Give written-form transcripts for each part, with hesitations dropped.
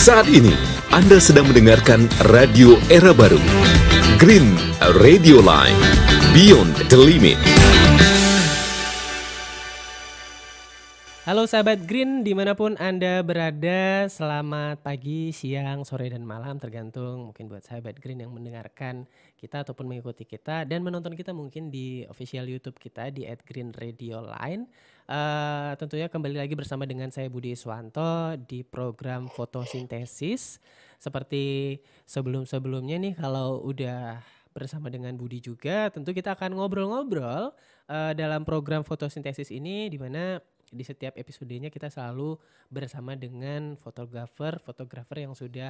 Saat ini, Anda sedang mendengarkan Radio Era Baru. Green Radio Line. Beyond the Limit. Halo sahabat Green, dimanapun Anda berada, selamat pagi, siang, sore, dan malam, tergantung mungkin buat sahabat Green yang mendengarkan kita ataupun mengikuti kita dan menonton kita mungkin di official YouTube kita di @greenradioline. Tentunya kembali lagi bersama dengan saya Budi Iswanto di program fotosintesis. Seperti sebelum-sebelumnya nih, kalau udah bersama dengan Budi juga, tentu kita akan ngobrol-ngobrol dalam program fotosintesis ini, di mana di setiap episodenya kita selalu bersama dengan fotografer yang sudah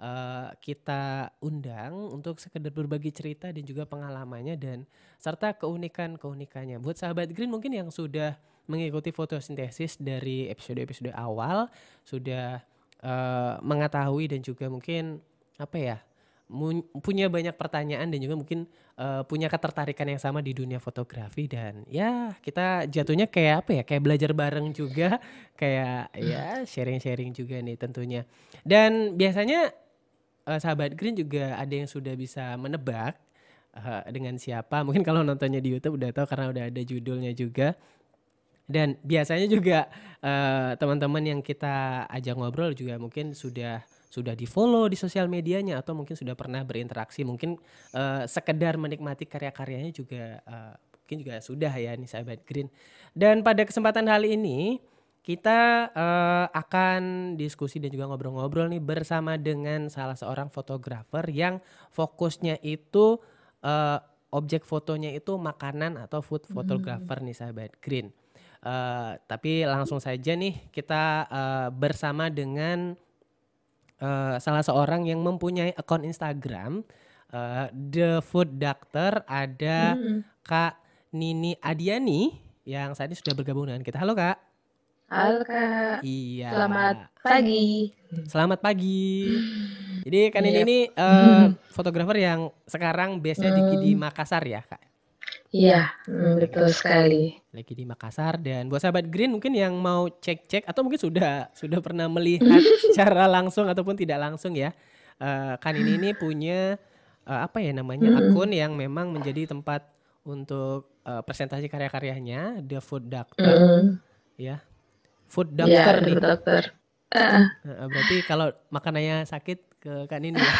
kita undang untuk sekedar berbagi cerita dan juga pengalamannya dan serta keunikannya. Buat sahabat Green mungkin yang sudah mengikuti fotosintesis dari episode-episode awal sudah mengetahui dan juga mungkin punya banyak pertanyaan dan juga mungkin punya ketertarikan yang sama di dunia fotografi, dan ya kita jatuhnya kayak belajar bareng juga, kayak ya sharing-sharing juga nih tentunya. Dan biasanya sahabat Green juga ada yang sudah bisa menebak dengan siapa, mungkin kalau nontonnya di YouTube udah tahu karena udah ada judulnya juga. Dan biasanya juga teman-teman yang kita ajak ngobrol juga mungkin sudah di follow di sosial medianya atau mungkin sudah pernah berinteraksi, mungkin sekedar menikmati karya-karyanya juga mungkin juga sudah ya nih sahabat Green. Dan pada kesempatan kali ini kita akan diskusi dan juga ngobrol-ngobrol nih bersama dengan salah seorang fotografer yang fokusnya itu objek fotonya itu makanan atau food photographer nih sahabat Green. Tapi langsung saja nih kita bersama dengan salah seorang yang mempunyai akun Instagram The Food Doctor, ada Kak Nini Adiani yang saat ini sudah bergabung dengan kita. Halo Kak. Halo Kak. Iya. Selamat pagi. Selamat pagi. Jadi Kak Nini ini fotografer yang sekarang base-nya di Makassar ya Kak? Iya, betul sekali. Lagi di Makassar. Dan buat sahabat Green mungkin yang mau cek-cek atau mungkin sudah pernah melihat secara langsung ataupun tidak langsung ya, kan ini punya akun yang memang menjadi tempat untuk presentasi karya-karyanya, The Food Doctor ya, Food Doctor nih. Food Doctor. Berarti kalau makanannya sakit ke Kak Nini ya?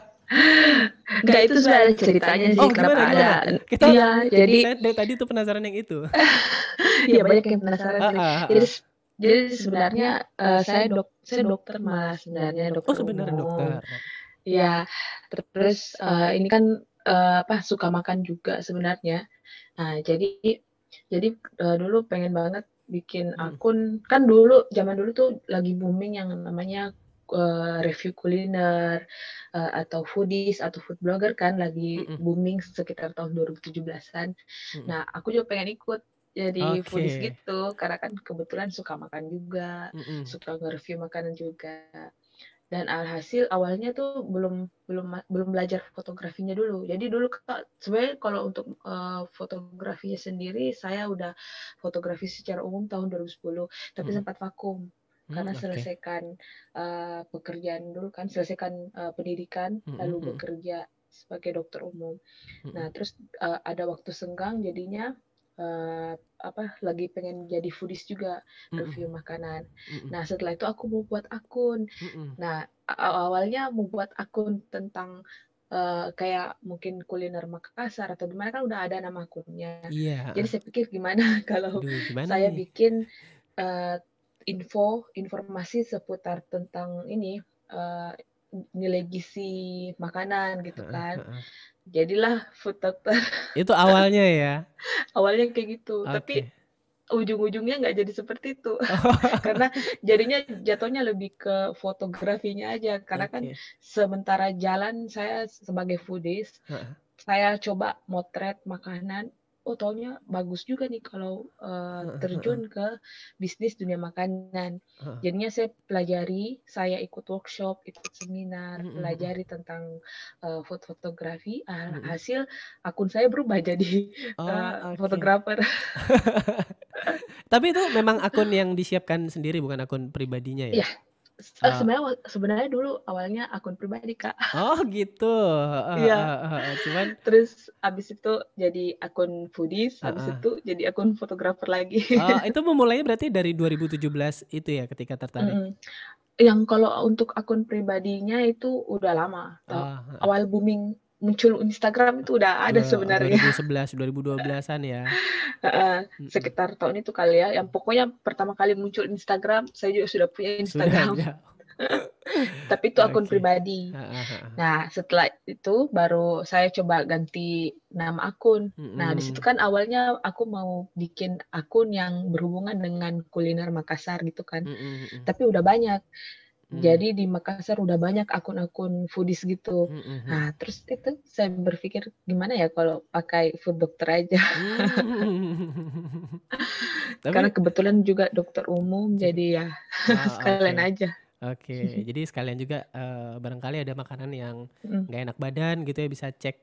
Enggak, itu sebenarnya ceritanya sih kenapa ada. Iya, jadi dari tadi tuh penasaran yang itu. Iya, banyak yang penasaran. Jadi sebenarnya saya dokter malah sebenarnya, dokter. Oh, sebenarnya dokter. Iya. Terus ini kan suka makan juga sebenarnya. Nah, jadi dulu pengen banget bikin akun. Kan zaman dulu tuh lagi booming yang namanya review kuliner atau foodies atau food blogger, kan lagi booming sekitar tahun 2017-an. Nah, aku juga pengen ikut jadi foodies gitu karena kan kebetulan suka makan juga, suka nge-review makanan juga. Dan alhasil awalnya tuh belum belajar fotografinya dulu. Jadi dulu sebenarnya kalau untuk fotografinya sendiri saya udah fotografi secara umum tahun 2010, tapi sempat vakum. Karena selesaikan pekerjaan dulu kan, selesaikan pendidikan, lalu bekerja sebagai dokter umum. Nah, terus ada waktu senggang, jadinya lagi pengen jadi foodies juga, review makanan. Nah, setelah itu aku mau buat akun. Nah, awalnya mau buat akun tentang kayak mungkin kuliner Makassar atau gimana, kan udah ada nama akunnya. Jadi saya pikir gimana kalau saya bikin informasi seputar tentang ini nilai gizi makanan gitu kan. Jadilah Food Doctor. Itu awalnya ya? Awalnya kayak gitu, tapi ujung-ujungnya nggak jadi seperti itu. Karena jadinya jatuhnya lebih ke fotografinya aja, karena kan sementara jalan saya sebagai foodies, saya coba motret makanan. Oh, taunya bagus juga nih kalau terjun ke bisnis dunia makanan. Jadinya saya pelajari, saya ikut workshop, ikut seminar, pelajari tentang food fotografi. Hasil akun saya berubah jadi fotografer. Tapi itu memang akun yang disiapkan sendiri, bukan akun pribadinya ya? Iya, Oh, sebenarnya dulu awalnya akun pribadi, Kak. oh gitu. Heeh, Iya, heeh, heeh. Cuman terus abis itu jadi akun foodies, abis heeh. itu jadi akun fotografer lagi. Oh, itu memulainya berarti dari 2017 itu ya ketika tertarik? Mhm. Yang kalau untuk akun pribadinya itu udah lama, Oh, heeh. awal booming muncul Instagram itu udah ada sebenarnya. 2011, 2012-an ya. Heeh, Mm-mm. sekitar tahun itu kali ya, yang pokoknya pertama kali muncul Instagram, saya juga sudah punya Sudah Instagram, ada. tapi itu akun Oke. pribadi. Heeh, heeh. Nah, setelah itu baru saya coba ganti nama akun. Nah, di situ Mm-mm. kan awalnya aku mau bikin akun yang berhubungan dengan kuliner Makassar gitu kan, Mm-mm, mm-mm. tapi udah banyak. Mm. Jadi di Makassar udah banyak akun-akun foodies gitu. Mm-mm. Nah, terus itu saya berpikir gimana ya kalau pakai food dokter aja. Mm. Karena Tapi kebetulan juga dokter umum, juga, jadi ya oh, oke. sekalian aja. Oke, jadi sekalian juga barangkali ada makanan yang Mhm. nggak enak badan gitu ya bisa cek.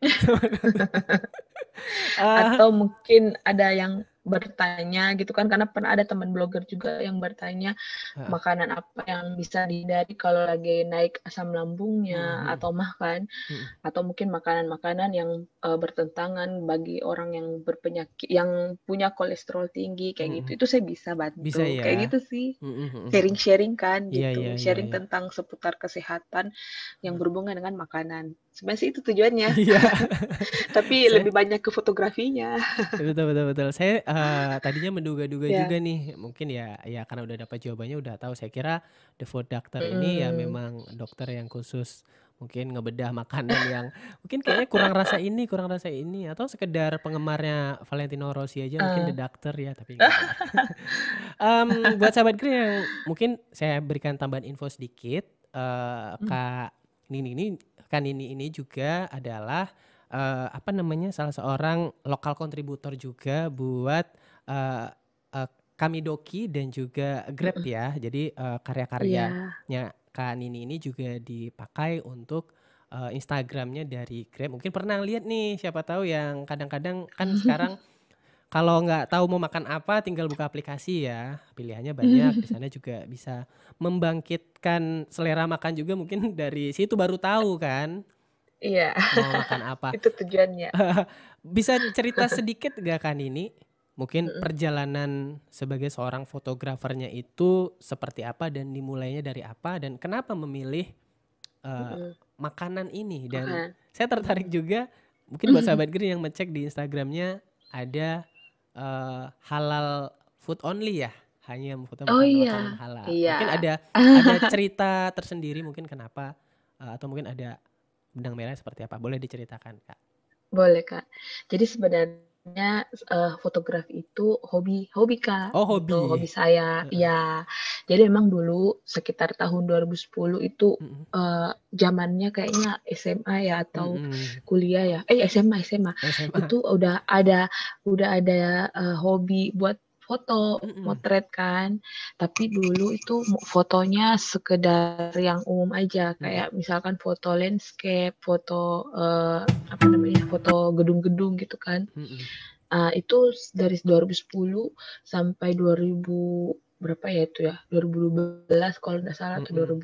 Eh, Atau mungkin ada yang bertanya gitu kan, karena pernah ada teman blogger juga yang bertanya heeh. makanan apa yang bisa dihindari kalau lagi naik asam lambungnya Mm-mm. atau mah kan, Mm-mm. atau mungkin makanan-makanan yang bertentangan bagi orang yang berpenyakit, yang punya kolesterol tinggi kayak gitu. Mm-mm. Itu saya bisa Bisa bantu. ya. Kayak gitu sih. Mm-mm, mm-mm. Sharing-sharing kan Iya, iya, gitu. iya, Sharing iya. tentang seputar kesehatan yang berhubungan dengan makanan. Sebenarnya sih itu tujuannya, Iya. tapi Saya lebih banyak ke fotografinya. betul, betul, betul. Saya tadinya menduga-duga juga Ya. nih, mungkin ya karena udah dapat jawabannya udah tahu. Saya kira The Food Doctor ini ya Mhm. memang dokter yang khusus mungkin ngebedah makanan yang mungkin kayaknya kurang rasa ini, kurang rasa ini, atau sekedar penggemarnya Valentino Rossi aja mungkin The Eee, Doctor ya, tapi enggak ya. Buat sahabat Green yang mungkin saya berikan tambahan info sedikit, mmm, Kak Nini ini juga adalah apa namanya, salah seorang lokal kontributor juga buat eee eee, Kamidoki dan juga Grab mhm, ya. Jadi iya, karya-karyanya Kak Nini ini juga dipakai untuk Instagram-nya dari Grab. Mungkin pernah lihat nih, siapa tahu yang kadang-kadang kan sekarang kalau nggak tahu mau makan apa tinggal buka aplikasi ya, pilihannya banyak, di sana juga bisa membangkitkan selera makan juga mungkin dari situ baru tahu kan iya, mau makan apa. itu tujuannya, Bisa cerita sedikit gak kan ini? Mungkin mhm, perjalanan sebagai seorang fotografernya itu seperti apa dan dimulainya dari apa dan kenapa memilih eh, mhm, makanan ini? Dan makan, saya tertarik mhm. juga mungkin buat sahabat Green yang ngecek di Instagramnya ada halal food only ya, hanya memfoto Oh makanan-makanan iya, halal. Mungkin iya. ada cerita tersendiri mungkin kenapa atau mungkin ada benang merah seperti apa? Boleh diceritakan, Kak? Boleh, Kak. Jadi sebenarnya, fotografi itu hobi hobi, Kak, Oh gitu, hobi hobi. saya. Heeh. Iya. Jadi memang dulu sekitar tahun 2010 itu, Mhm. zamannya kayaknya SMA ya atau Mhm. kuliah ya, SMA, SMA. itu udah ada, hobi buat foto, Mhm. motret kan. Tapi dulu itu fotonya sekedar yang umum aja, Mhm. kayak misalkan foto landscape, foto, apa namanya, foto gedung-gedung gitu kan. Mhm. Itu dari 2010 sampai 2000 berapa ya itu ya, 2012 kalau nggak salah atau Mhm.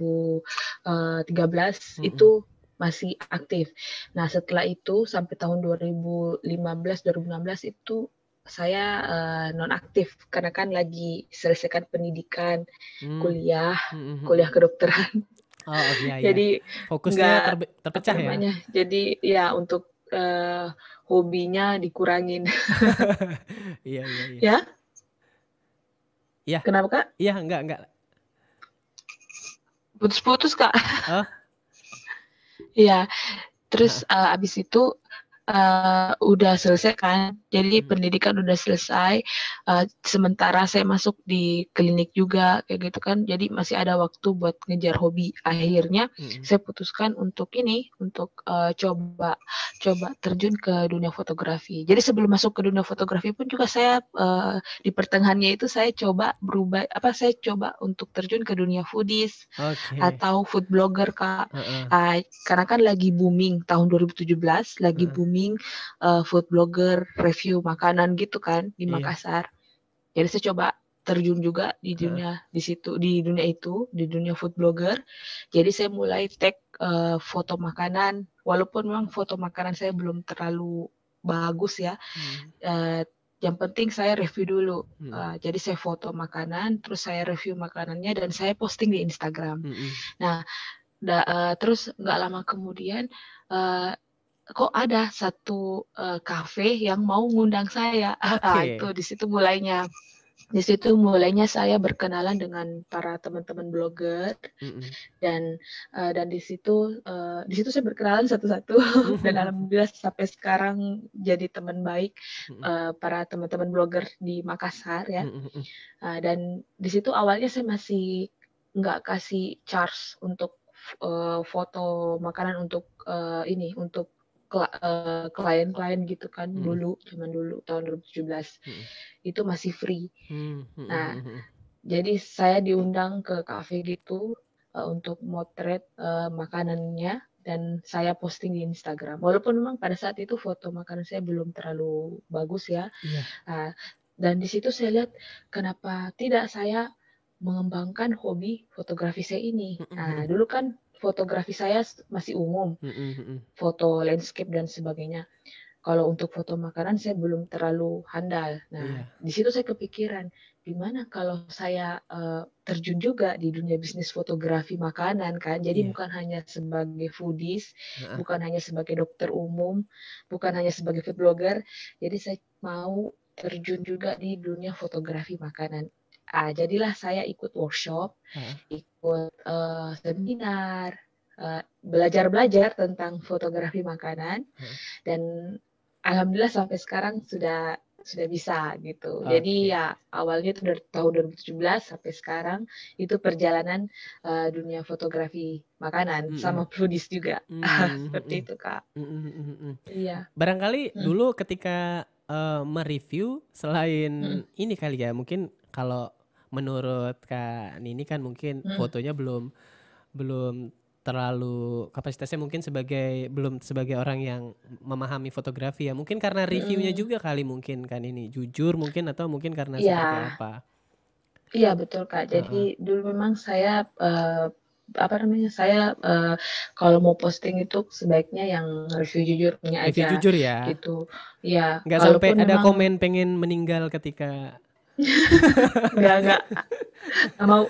2013 Mhm. itu masih aktif. Nah setelah itu sampai tahun 2015, 2016 itu saya, nonaktif karena kan lagi selesaikan pendidikan, Mmm. kuliah Mhm, kuliah mhm. kedokteran. Oh, iya, iya. Jadi Fokusnya nggak apa terpecah ya? namanya, jadi ya untuk, hobinya dikurangin. Iya, iya, iya. Ya, Iya, kenapa, Kak? iya, enggak. Putus-putus, Kak. Oh, Iya, terus, heeh. abis itu, udah selesai kan, jadi Mhm. pendidikan udah selesai, sementara saya masuk di klinik juga kayak gitu kan, jadi masih ada waktu buat ngejar hobi. Akhirnya Mhm. saya putuskan untuk ini, untuk, coba coba terjun ke dunia fotografi. Jadi sebelum masuk ke dunia fotografi pun juga saya, di pertengahannya itu saya coba saya coba untuk terjun ke dunia foodies Oke. atau food blogger, Kak. Heeh, Karena kan lagi booming tahun 2017, lagi heeh. booming, food blogger, review makanan gitu kan di Iya. Makassar. Jadi saya coba terjun juga di Heeh. dunia di dunia food blogger. Jadi saya mulai tag foto makanan, walaupun memang foto makanan saya belum terlalu bagus ya. Hmm. Yang penting saya review dulu. Hmm. Jadi saya foto makanan, terus saya review makanannya dan saya posting di Instagram. Hmm. Nah, terus nggak lama kemudian kok ada satu kafe yang mau ngundang saya. Oke. Di situ mulainya saya berkenalan dengan para teman-teman blogger Hmm. dan di situ saya berkenalan satu-satu dan alhamdulillah sampai sekarang jadi teman baik para teman-teman blogger di Makassar ya. Hmm. Dan di situ awalnya saya masih nggak kasih charge untuk foto makanan untuk untuk klien-klien gitu kan. Zaman dulu tahun 2017 itu masih free. Nah, jadi saya diundang ke kafe gitu untuk motret makanannya dan saya posting di Instagram. Walaupun memang pada saat itu foto makanan saya belum terlalu bagus ya. Iya. Dan di situ saya lihat kenapa tidak saya mengembangkan hobi fotografi saya ini. Nah, dulu kan fotografi saya masih umum, foto landscape dan sebagainya. Kalau untuk foto makanan saya belum terlalu handal. Nah, Iya. di situ saya kepikiran, gimana kalau saya terjun juga di dunia bisnis fotografi makanan kan. Jadi Iya. bukan hanya sebagai foodies, Heeh. bukan hanya sebagai dokter umum, bukan hanya sebagai food blogger. Jadi saya mau terjun juga di dunia fotografi makanan. Jadilah saya ikut workshop, Heeh. ikut seminar, belajar tentang fotografi makanan, dan alhamdulillah sampai sekarang sudah bisa gitu. Jadi Oke. ya awalnya itu dari tahun 2017 sampai sekarang itu perjalanan dunia fotografi makanan sama foodies juga. Seperti itu, Kak. Iya. Barangkali dulu ketika mereview selain ini kali ya, mungkin kalau menurut Kak Nini kan mungkin fotonya belum terlalu kapasitasnya mungkin belum sebagai orang yang memahami fotografi ya. Mungkin karena reviewnya juga kali mungkin kan ini jujur mungkin atau mungkin karena seperti Iya. apa? Iya betul Kak. Jadi dulu memang saya saya kalau mau posting itu sebaiknya yang review jujurnya Review aja jujur ya. gitu. Iya, Nggak sampai kalaupun ada memang komen pengen meninggal ketika nggak mau.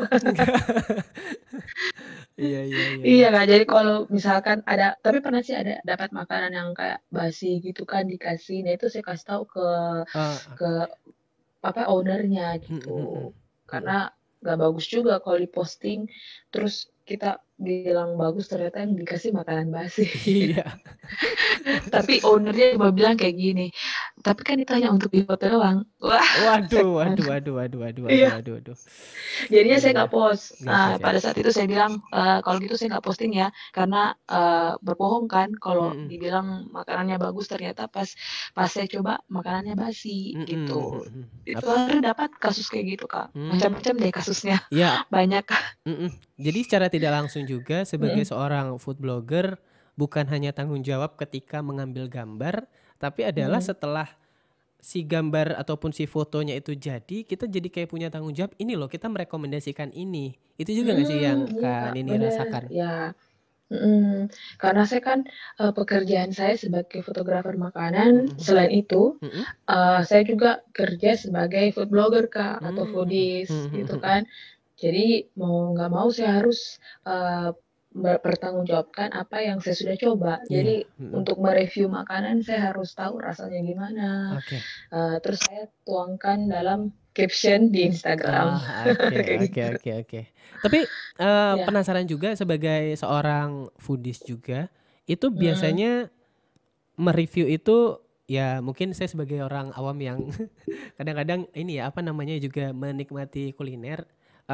Iya. Iya Kak, jadi kalau misalkan ada, tapi pernah sih ada dapat makanan yang kayak basi gitu kan dikasih, nah itu saya kasih tahu ke ownernya gitu. Karena nggak bagus juga kalau diposting terus kita bilang bagus ternyata yang dikasih makanan basi. Iya. Tapi ownernya cuma bilang kayak gini, tapi kan itu hanya untuk di foto doang. Wah, Waduh. Iya. Jadinya saya nggak post. Nggak post ya? Pada saat itu saya bilang kalau gitu saya nggak posting ya, karena berbohong kan kalau dibilang makanannya bagus ternyata pas saya coba makanannya basi gitu. Itu akhirnya dapat kasus kayak gitu Kak. Macam-macam deh kasusnya. Iya. Banyak. Jadi secara tidak langsung juga sebagai seorang food blogger bukan hanya tanggung jawab ketika mengambil gambar, tapi adalah setelah si gambar ataupun si fotonya itu jadi, kita jadi kayak punya tanggung jawab, ini loh kita merekomendasikan ini. Itu juga nggak sih yang Iya Kak Kak, Nini bener. rasakan? Ya. Karena saya kan pekerjaan saya sebagai fotografer makanan, selain itu saya juga kerja sebagai food blogger Kak, atau foodies gitu kan. Jadi mau nggak mau saya harus bertanggungjawabkan apa yang saya sudah coba. Jadi untuk mereview makanan saya harus tahu rasanya gimana. Oke. Terus saya tuangkan dalam caption di Instagram. Oke. Tapi penasaran juga sebagai seorang foodies juga, itu biasanya mereview itu ya mungkin saya sebagai orang awam yang kadang-kadang ini ya apa namanya juga menikmati kuliner.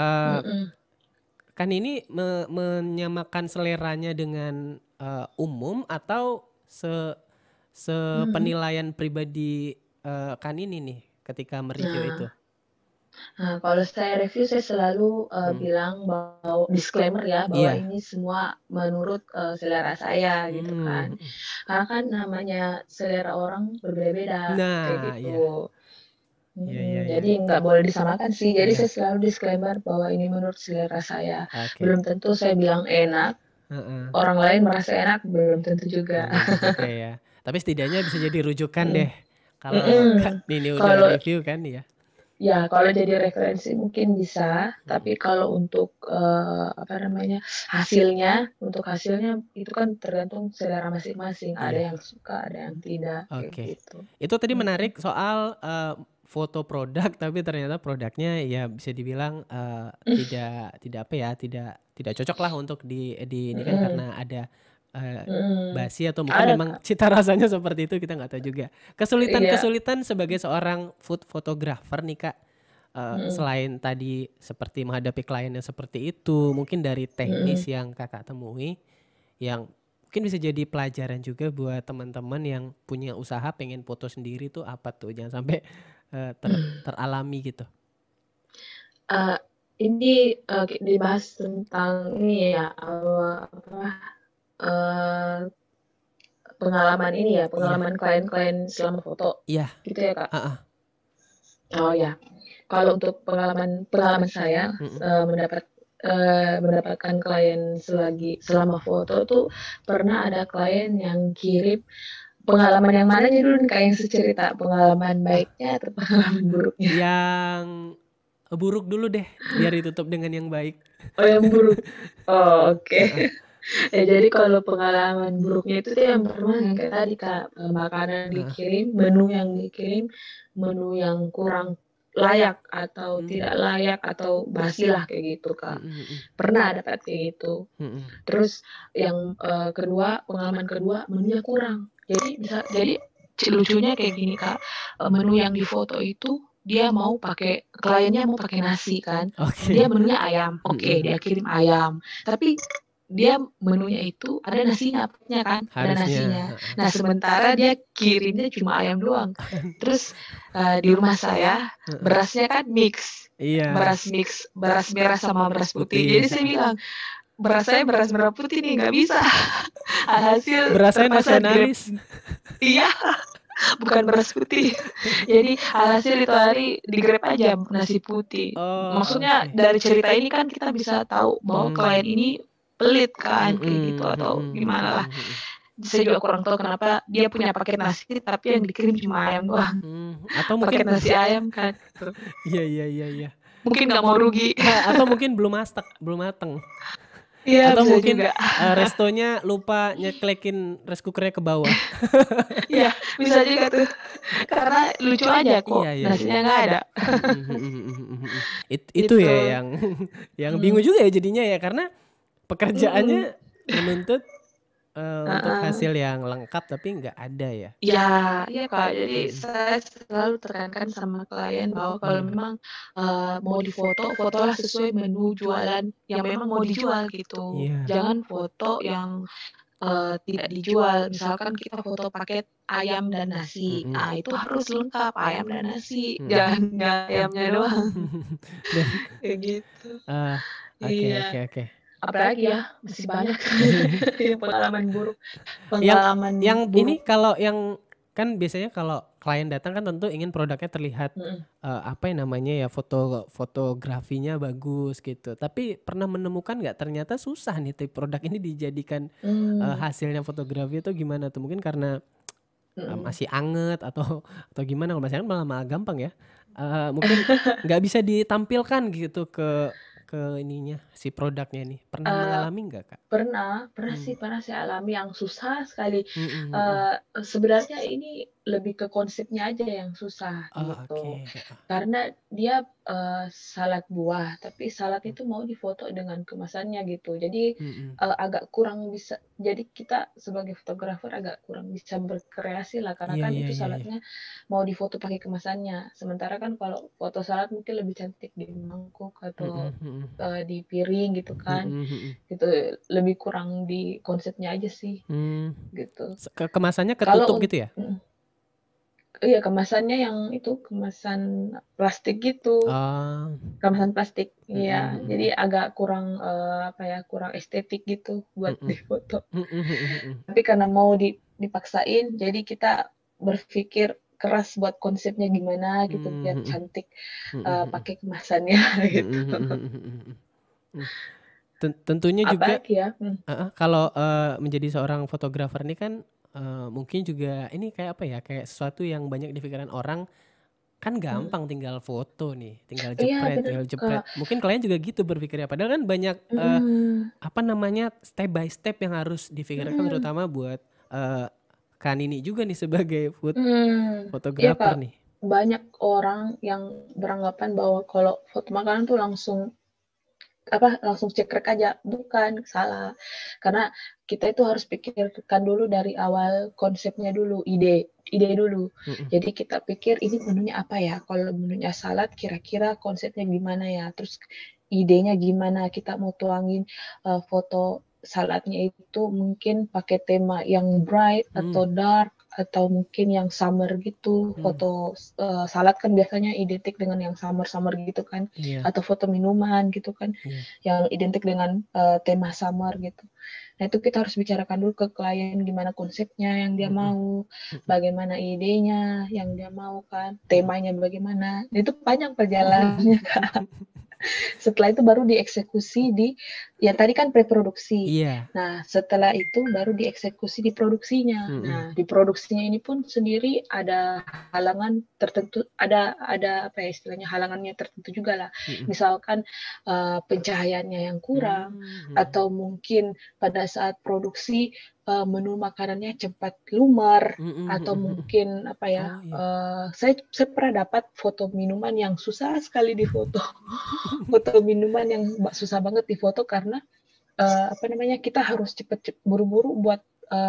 Kan ini menyamakan seleranya dengan umum atau sepenilaian pribadi kan ini nih ketika mereview itu? Nah, kalau saya review saya selalu bilang bahwa disclaimer ya bahwa ini semua menurut selera saya gitu kan. Karena kan namanya selera orang berbeda-beda kayak gitu. Iya iya iya. Jadi nggak boleh disamakan sih. Jadi Iya. saya selalu disclaimer bahwa ini menurut selera saya. Oke. Belum tentu saya bilang enak, Heeh. orang lain merasa enak, belum tentu juga. Belum tentu juga ya. Tapi setidaknya bisa jadi rujukan Mm. deh. Kalau Mm-mm. ini udah Kalau review kan ya. ya kalau jadi referensi mungkin bisa, Mm-mm. tapi kalau untuk apa namanya untuk hasilnya itu kan tergantung selera masing-masing. Ada Iya. yang suka, ada yang tidak, kayak Oke. gitu. Itu tadi Mm-mm. menarik soal foto produk, tapi ternyata produknya ya bisa dibilang tidak apa ya, tidak cocok lah untuk di ini kan, Mm-mm. karena ada Mm-mm. basi atau mungkin Ada memang Kak. cita rasanya seperti itu, kita nggak tahu juga. Iya. Kesulitan-kesulitan sebagai seorang food photographer nih Kak, Mm-mm. selain tadi seperti menghadapi klien yang seperti itu, mungkin dari teknis Mm-mm. yang Kakak temui yang mungkin bisa jadi pelajaran juga buat teman-teman yang punya usaha pengen foto sendiri tuh apa tuh? Jangan sampai teralami gitu. Ini dibahas tentang ini ya pengalaman ini ya, Iya. pengalaman klien-klien selama foto, Iya. gitu ya Kak? Heeh. Oh ya, kalau untuk pengalaman saya Mm-mm. mendapatkan klien selama foto tuh pernah ada klien yang kirim pengalaman yang mana dulu nih Kak, yang secerita pengalaman baiknya atau pengalaman buruknya? Yang buruk dulu deh, biar ditutup dengan yang baik. Oh yang buruk. Oh oke. Heeh. Ya jadi kalau pengalaman buruknya itu tuh yang pernah yang kayak tadi Kak, makanan Heeh. dikirim, menu yang kurang layak atau tidak layak atau basi lah kayak gitu Kak. Mm-mm. Pernah dapat kayak gitu. Mm-mm. Terus yang pengalaman kedua menunya kurang. Jadi lucunya kayak gini Kak, menu yang difoto itu kliennya mau pakai nasi kan. Oke. Dia menunya ayam. Oke, Mm-mm. dia kirim ayam. Tapi dia menunya itu ada nasinya kan, ada nasinya. Harusnya. Nah, sementara dia kirimnya cuma ayam doang. Terus di rumah saya berasnya kan mix. Iya. Beras merah sama beras putih. Jadi saya bilang, beras saya beras merah putih nih, nggak bisa. Alhasil Berasnya terpaksa nasionalis. Iya, bukan beras putih. Jadi alhasil itu hari digrab aja nasi putih. Oh, Maksudnya oke. dari cerita ini kan kita bisa tahu bahwa klien ini pelit kan, kayak gitu atau gimana lah. Saya juga kurang tahu kenapa dia punya paket nasi tapi yang dikirim cuma ayam doang. Atau Paket mungkin nasi ayam kan. iya. Mungkin nggak mau rugi. Atau mungkin belum mateng. Iya, Atau bisa mungkin juga. restonya lupa nyeklekin rice cookernya ke bawah. Iya, bisa juga tuh. Karena lucu aja kok, Iya. nasinya nggak ada. Itu Gitu. ya yang bingung juga ya jadinya ya, karena pekerjaannya menuntut untuk hasil yang lengkap tapi nggak ada ya. Iya Kak. Jadi saya selalu tekankan sama klien bahwa kalau memang mau difoto, fotolah sesuai menu jualan yang memang mau dijual gitu. Iya. Jangan foto yang tidak dijual. Misalkan kita foto paket ayam dan nasi. Nah, itu harus lengkap ayam dan nasi. Jangan ayamnya doang. Kayak gitu. Oke. Apalagi ya, masih banyak pengalaman buruk. Yang ini kalau yang kan biasanya kalau klien datang kan tentu ingin produknya terlihat apa yang namanya ya, fotografinya bagus gitu. Tapi pernah menemukan nggak ternyata susah nih produk ini dijadikan hasilnya fotografi itu gimana tuh? Mungkin karena masih anget atau gimana? Kalau masih anget malah gampang ya. Mungkin nggak bisa ditampilkan gitu ke ininya si produknya nih. Pernah mengalami nggak Kak? Pernah sih saya alami yang susah sekali. Sebenarnya ini lebih ke konsepnya aja yang susah gitu. Karena dia salad buah, tapi salad itu mau difoto dengan kemasannya gitu. Jadi agak kurang bisa. Jadi kita sebagai fotografer agak kurang bisa berkreasi lah, karena kan itu saladnya mau difoto pakai kemasannya. Sementara kan kalau foto salad mungkin lebih cantik di mangkuk atau di piring gitu kan. Gitu lebih kurang di konsepnya aja sih. Gitu. Kemasannya ketutup gitu ya? Iya, kemasannya yang itu kemasan plastik gitu. Kemasan plastik. Iya, jadi agak kurang kurang estetik gitu buat difoto. Tapi karena mau dipaksain, jadi kita berpikir keras buat konsepnya gimana gitu biar Mhm, cantik mhm, mhm, pakai kemasannya gitu. mhm, mhm, mhm, mhm. Mmm, tentunya juga Apalagi ya? heeh, kalau, menjadi seorang fotografer ini kan, mungkin juga ini kayak apa ya, kayak sesuatu yang banyak di pikiran orang, kan Mhm. gampang tinggal foto nih, Iya bener, tinggal Kak. jepret. Mungkin kalian juga gitu berpikirnya, padahal kan banyak, Mhm, apa namanya, step by step yang harus difikirkan mhm, terutama buat, Kak Nini juga nih sebagai iya, fotografer Kak. nih. Banyak orang yang beranggapan bahwa kalau foto makanan tuh langsung langsung cekrek aja, bukan, salah. Karena kita itu harus pikirkan dulu dari awal konsepnya dulu, ide dulu. Mhm, Jadi kita pikir ini menunya apa ya? Kalau menunya salad kira-kira konsepnya gimana ya? Terus idenya gimana? Kita mau tuangin foto saladnya itu mungkin pakai tema yang bright mmm, atau dark atau mungkin yang summer gitu. mmm, Foto salad kan biasanya identik dengan yang summer-summer gitu kan iya, atau foto minuman gitu kan iya, yang identik dengan tema summer gitu. Nah itu kita harus bicarakan dulu ke klien gimana konsepnya yang dia mhm, mau, mhm, bagaimana idenya yang dia mau kan, mhm. temanya bagaimana. Nah, itu panjang perjalanannya. Setelah itu baru dieksekusi ya tadi kan preproduksi. Iya, Nah, setelah itu baru dieksekusi di produksinya. Nah, mhm, di produksinya ini pun sendiri ada halangan tertentu, ada apa ya istilahnya halangannya tertentu juga lah. mhm. Misalkan pencahayaannya yang kurang, Mmm, mhm. atau mungkin pada saat produksi menu makanannya cepat lumar, Mhm, atau mhm, mhm. mungkin apa ya? Oh iya. Saya pernah dapat foto minuman yang susah sekali difoto. Foto minuman yang susah banget difoto karena apa namanya kita harus cepet buru-buru buat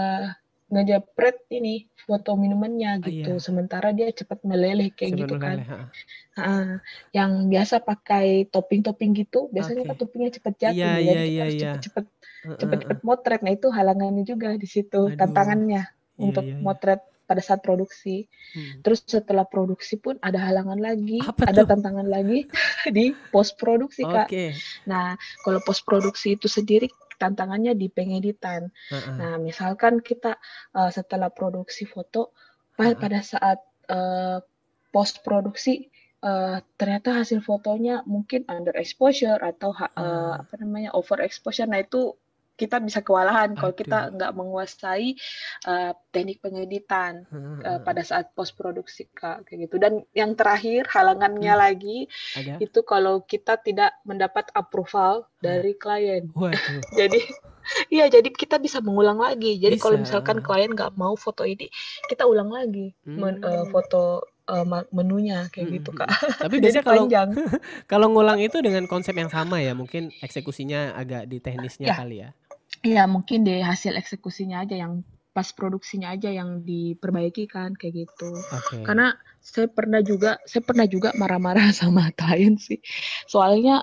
ngejepret ini foto minumannya Ah, gitu. iya, Sementara dia cepat meleleh kayak cepet gitu kan. meleleh, heeh. Heeh. Yang biasa pakai topping-topping gitu, biasanya Oke. kan toppingnya cepet Iya jatuh. iya Jadi kita iya harus iya. cepet-cepet Heeh cepet-cepet heeh. motret. Nah itu halangannya juga di situ, Aduh. tantangannya Iya untuk iya iya. motret pada saat produksi. Mhm. Terus setelah produksi pun ada halangan lagi, Apa ada tuh? tantangan lagi di post produksi, Kak. Oke. Nah, kalau post produksi itu sendiri tantangannya di pengeditan. Heeh, Nah, misalkan kita setelah produksi foto, heeh. pada saat post produksi ternyata hasil fotonya mungkin under exposure atau Ah, apa namanya over exposure. Nah, itu kita bisa kewalahan kalau kita aduh. nggak menguasai teknik pengeditan Heeh heeh heeh. pada saat post produksi Kak kayak gitu. Dan yang terakhir halangannya Mmm, lagi ada? itu kalau kita tidak mendapat approval Hah. dari klien. Waduh. Jadi iya, jadi kita bisa mengulang lagi. Jadi kalau Bisa, misalkan heeh. klien nggak mau foto ini, kita ulang lagi Mmm. foto menunya kayak Mhm gitu mhm. Kak. Tapi Jadi biasanya kalau panjang. kalau ngulang itu dengan konsep yang sama ya, mungkin eksekusinya agak di teknisnya Ya, kali ya? iya mungkin deh hasil eksekusinya aja yang pas produksinya aja yang diperbaiki kan kayak gitu. Oke. Karena saya pernah juga marah-marah sama klien sih. Soalnya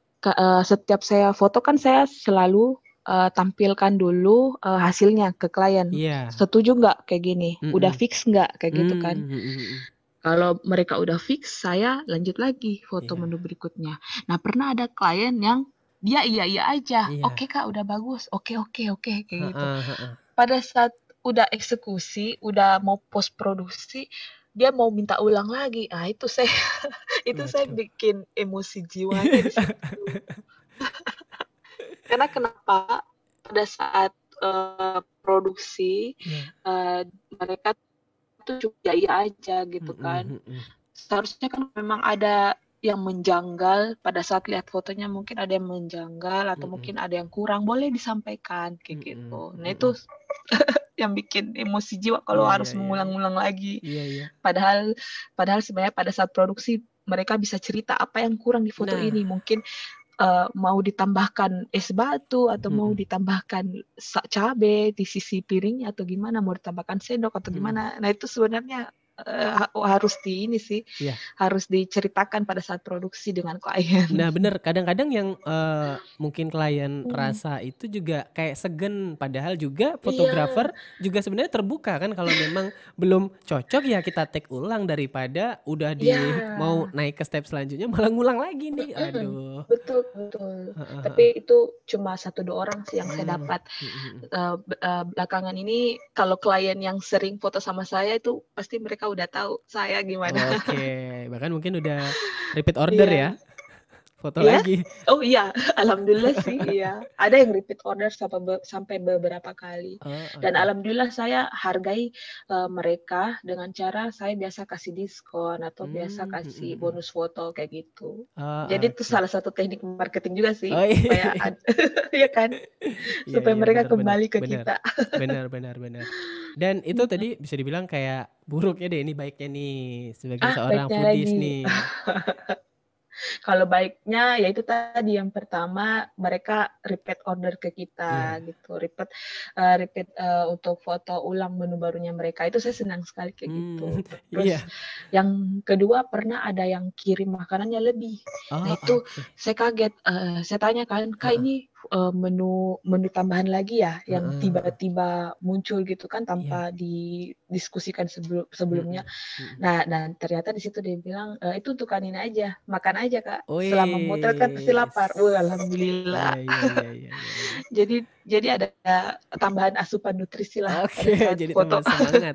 setiap saya foto kan saya selalu tampilkan dulu hasilnya ke klien. Iya. Setuju nggak kayak gini? Udah Mhm. fix nggak kayak gitu kan? Mhm mhm. Kalau mereka udah fix, saya lanjut lagi foto Iya. menu berikutnya. Nah, pernah ada klien yang dia iya-iya aja. Iya. Oke, Kak, udah bagus. Oke, oke, oke, kayak gitu. Heeh heeh. Pada saat udah eksekusi, udah mau post produksi, dia mau minta ulang lagi. Ah, itu saya itu saya Waduh. bikin emosi jiwanya di situ. Karena kenapa? Pada saat produksi Iya. mereka tuh cuma iya aja gitu Mhm kan. mhm. Seharusnya kan memang ada yang menjanggal pada saat lihat fotonya mungkin ada yang menjanggal atau Mhm. mungkin ada yang kurang, boleh disampaikan kayak Mhm gitu. Nah itu mhm. yang bikin emosi jiwa kalau Iya iya harus iya iya. mengulang-ulang lagi. Iya iya. Padahal padahal sebenarnya pada saat produksi mereka bisa cerita apa yang kurang di foto Nah, ini. Mungkin mau ditambahkan es batu atau mau mhm ditambahkan cabe di sisi piringnya atau gimana, mau ditambahkan sendok atau mhm. gimana. Nah itu sebenarnya harus di ini sih, Iya. harus diceritakan pada saat produksi dengan klien. Nah bener, kadang-kadang yang, mungkin klien Mhm. rasa itu juga kayak segen, padahal juga Iya, fotografer juga sebenarnya terbuka kan kalau memang belum cocok ya kita take ulang daripada udah mau iya. naik ke step selanjutnya malah ngulang lagi nih, Mhm, aduh. betul betul. Heeh heeh. Tapi itu cuma satu 2 orang sih yang saya Mmm, dapat. mhm mhm. Belakangan ini kalau klien yang sering foto sama saya itu pasti mereka udah tahu saya gimana. Oke, bahkan mungkin udah repeat order Iya. ya, foto Iya? lagi. Oh iya, alhamdulillah sih, iya. Ada yang repeat order sampai beberapa kali. Oh, Dan oke. alhamdulillah saya hargai mereka dengan cara saya biasa kasih diskon atau biasa Hmm, kasih bonus foto kayak gitu. Oh, Jadi itu oke. salah satu teknik marketing juga Oh, sih, supaya iya. ya kan, Iya supaya iya, mereka benar benar kembali ke benar. kita. Benar benar benar. Dan itu tadi bisa dibilang kayak buruknya deh, ini baiknya nih sebagai seorang Baiknya foodies lagi. nih. Kalau baiknya ya itu tadi, yang pertama mereka repeat order ke kita Iya. gitu, repeat, untuk foto ulang menu barunya mereka, itu saya senang sekali kayak gitu. Terus Iya. yang kedua pernah ada yang kirim makanannya lebih. Nah Oh, itu oke. saya kaget, saya tanya kan, "Kak Heeh ini, menu menu tambahan lagi ya yang heeh. tiba-tiba muncul gitu kan Iya. tanpa didiskusikan sebelumnya?" Mhm mhm. Nah, dan ternyata di situ dia bilang, "Itu untuk Kak Nina aja, makan aja Kak, selama motret kan pasti Wes. lapar." Alhamdulillah. Iya iya iya iya iya iya. Jadi ada tambahan asupan nutrisi lah pada Oke, saat jadi foto. tambah semangat.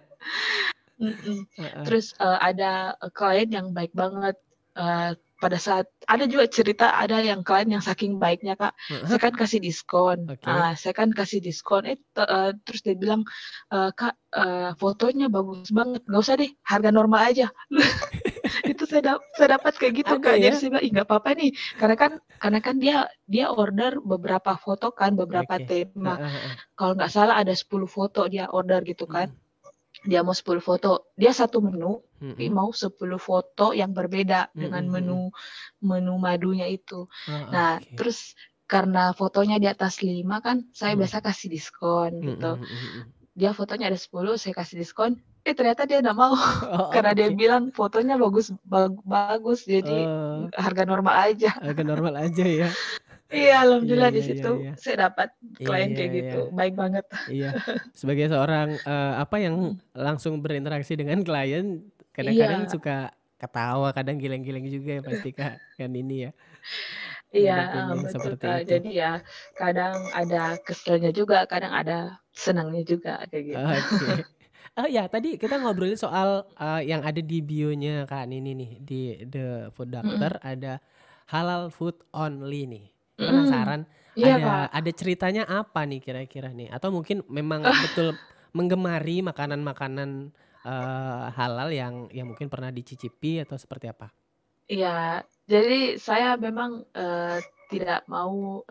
Mhm. Heeh. Terus, ada, klien yang baik banget, pada saat ada juga cerita ada yang klien yang saking baiknya, Kak, Heeh, saya kan kasih diskon, oke. saya kan kasih diskon, terus dia bilang, "Kak, fotonya bagus banget, nggak usah deh, harga normal aja." Itu saya dapat kayak gitu, Ada Kak. Jadi ya? saya bilang, "Ih, nggak apa-apa nih." Karena kan dia order beberapa foto kan, beberapa Oke. tema. Heeh heeh. Kalau nggak salah ada 10 foto dia order gitu kan. Mhm Dia mau 10 foto. Dia satu menu, tapi mhm mau 10 foto yang berbeda mhm dengan mhm. menu menu madunya itu. Oh, Nah, oke. terus karena fotonya di atas 5 kan, saya Mhm biasa kasih diskon mhm gitu. mhm mhm. Dia fotonya ada 10, saya kasih diskon, ternyata dia nggak mau. Oh, Karena dia oke. bilang fotonya bagus, jadi Oh, harga normal aja. harga normal aja ya? Iya, Iya alhamdulillah di iya iya situ iya. saya dapat Iya klien iya kayak iya. gitu, baik banget. Iya. Sebagai seorang, apa, yang Mhm. langsung berinteraksi dengan klien, kadang-kadang Iya, suka ketawa, kadang geleng-geleng juga ya pasti Kak, kan ini ya, iya, ngadepin yang betul, seperti Kak. itu. Jadi ya kadang ada keselnya juga, kadang ada senangnya juga kayak gitu. Oke. Oh ya, tadi kita ngobrolin soal, yang ada di bionya Kak Nini nih, di The Food Mhm, Doctor ada halal food only nih. mhm. Penasaran Iya, Kak. ada ceritanya apa nih kira-kira nih? Atau mungkin memang betul menggemari makanan-makanan, halal yang mungkin pernah dicicipi atau seperti apa? Iya, jadi saya memang, tidak mau,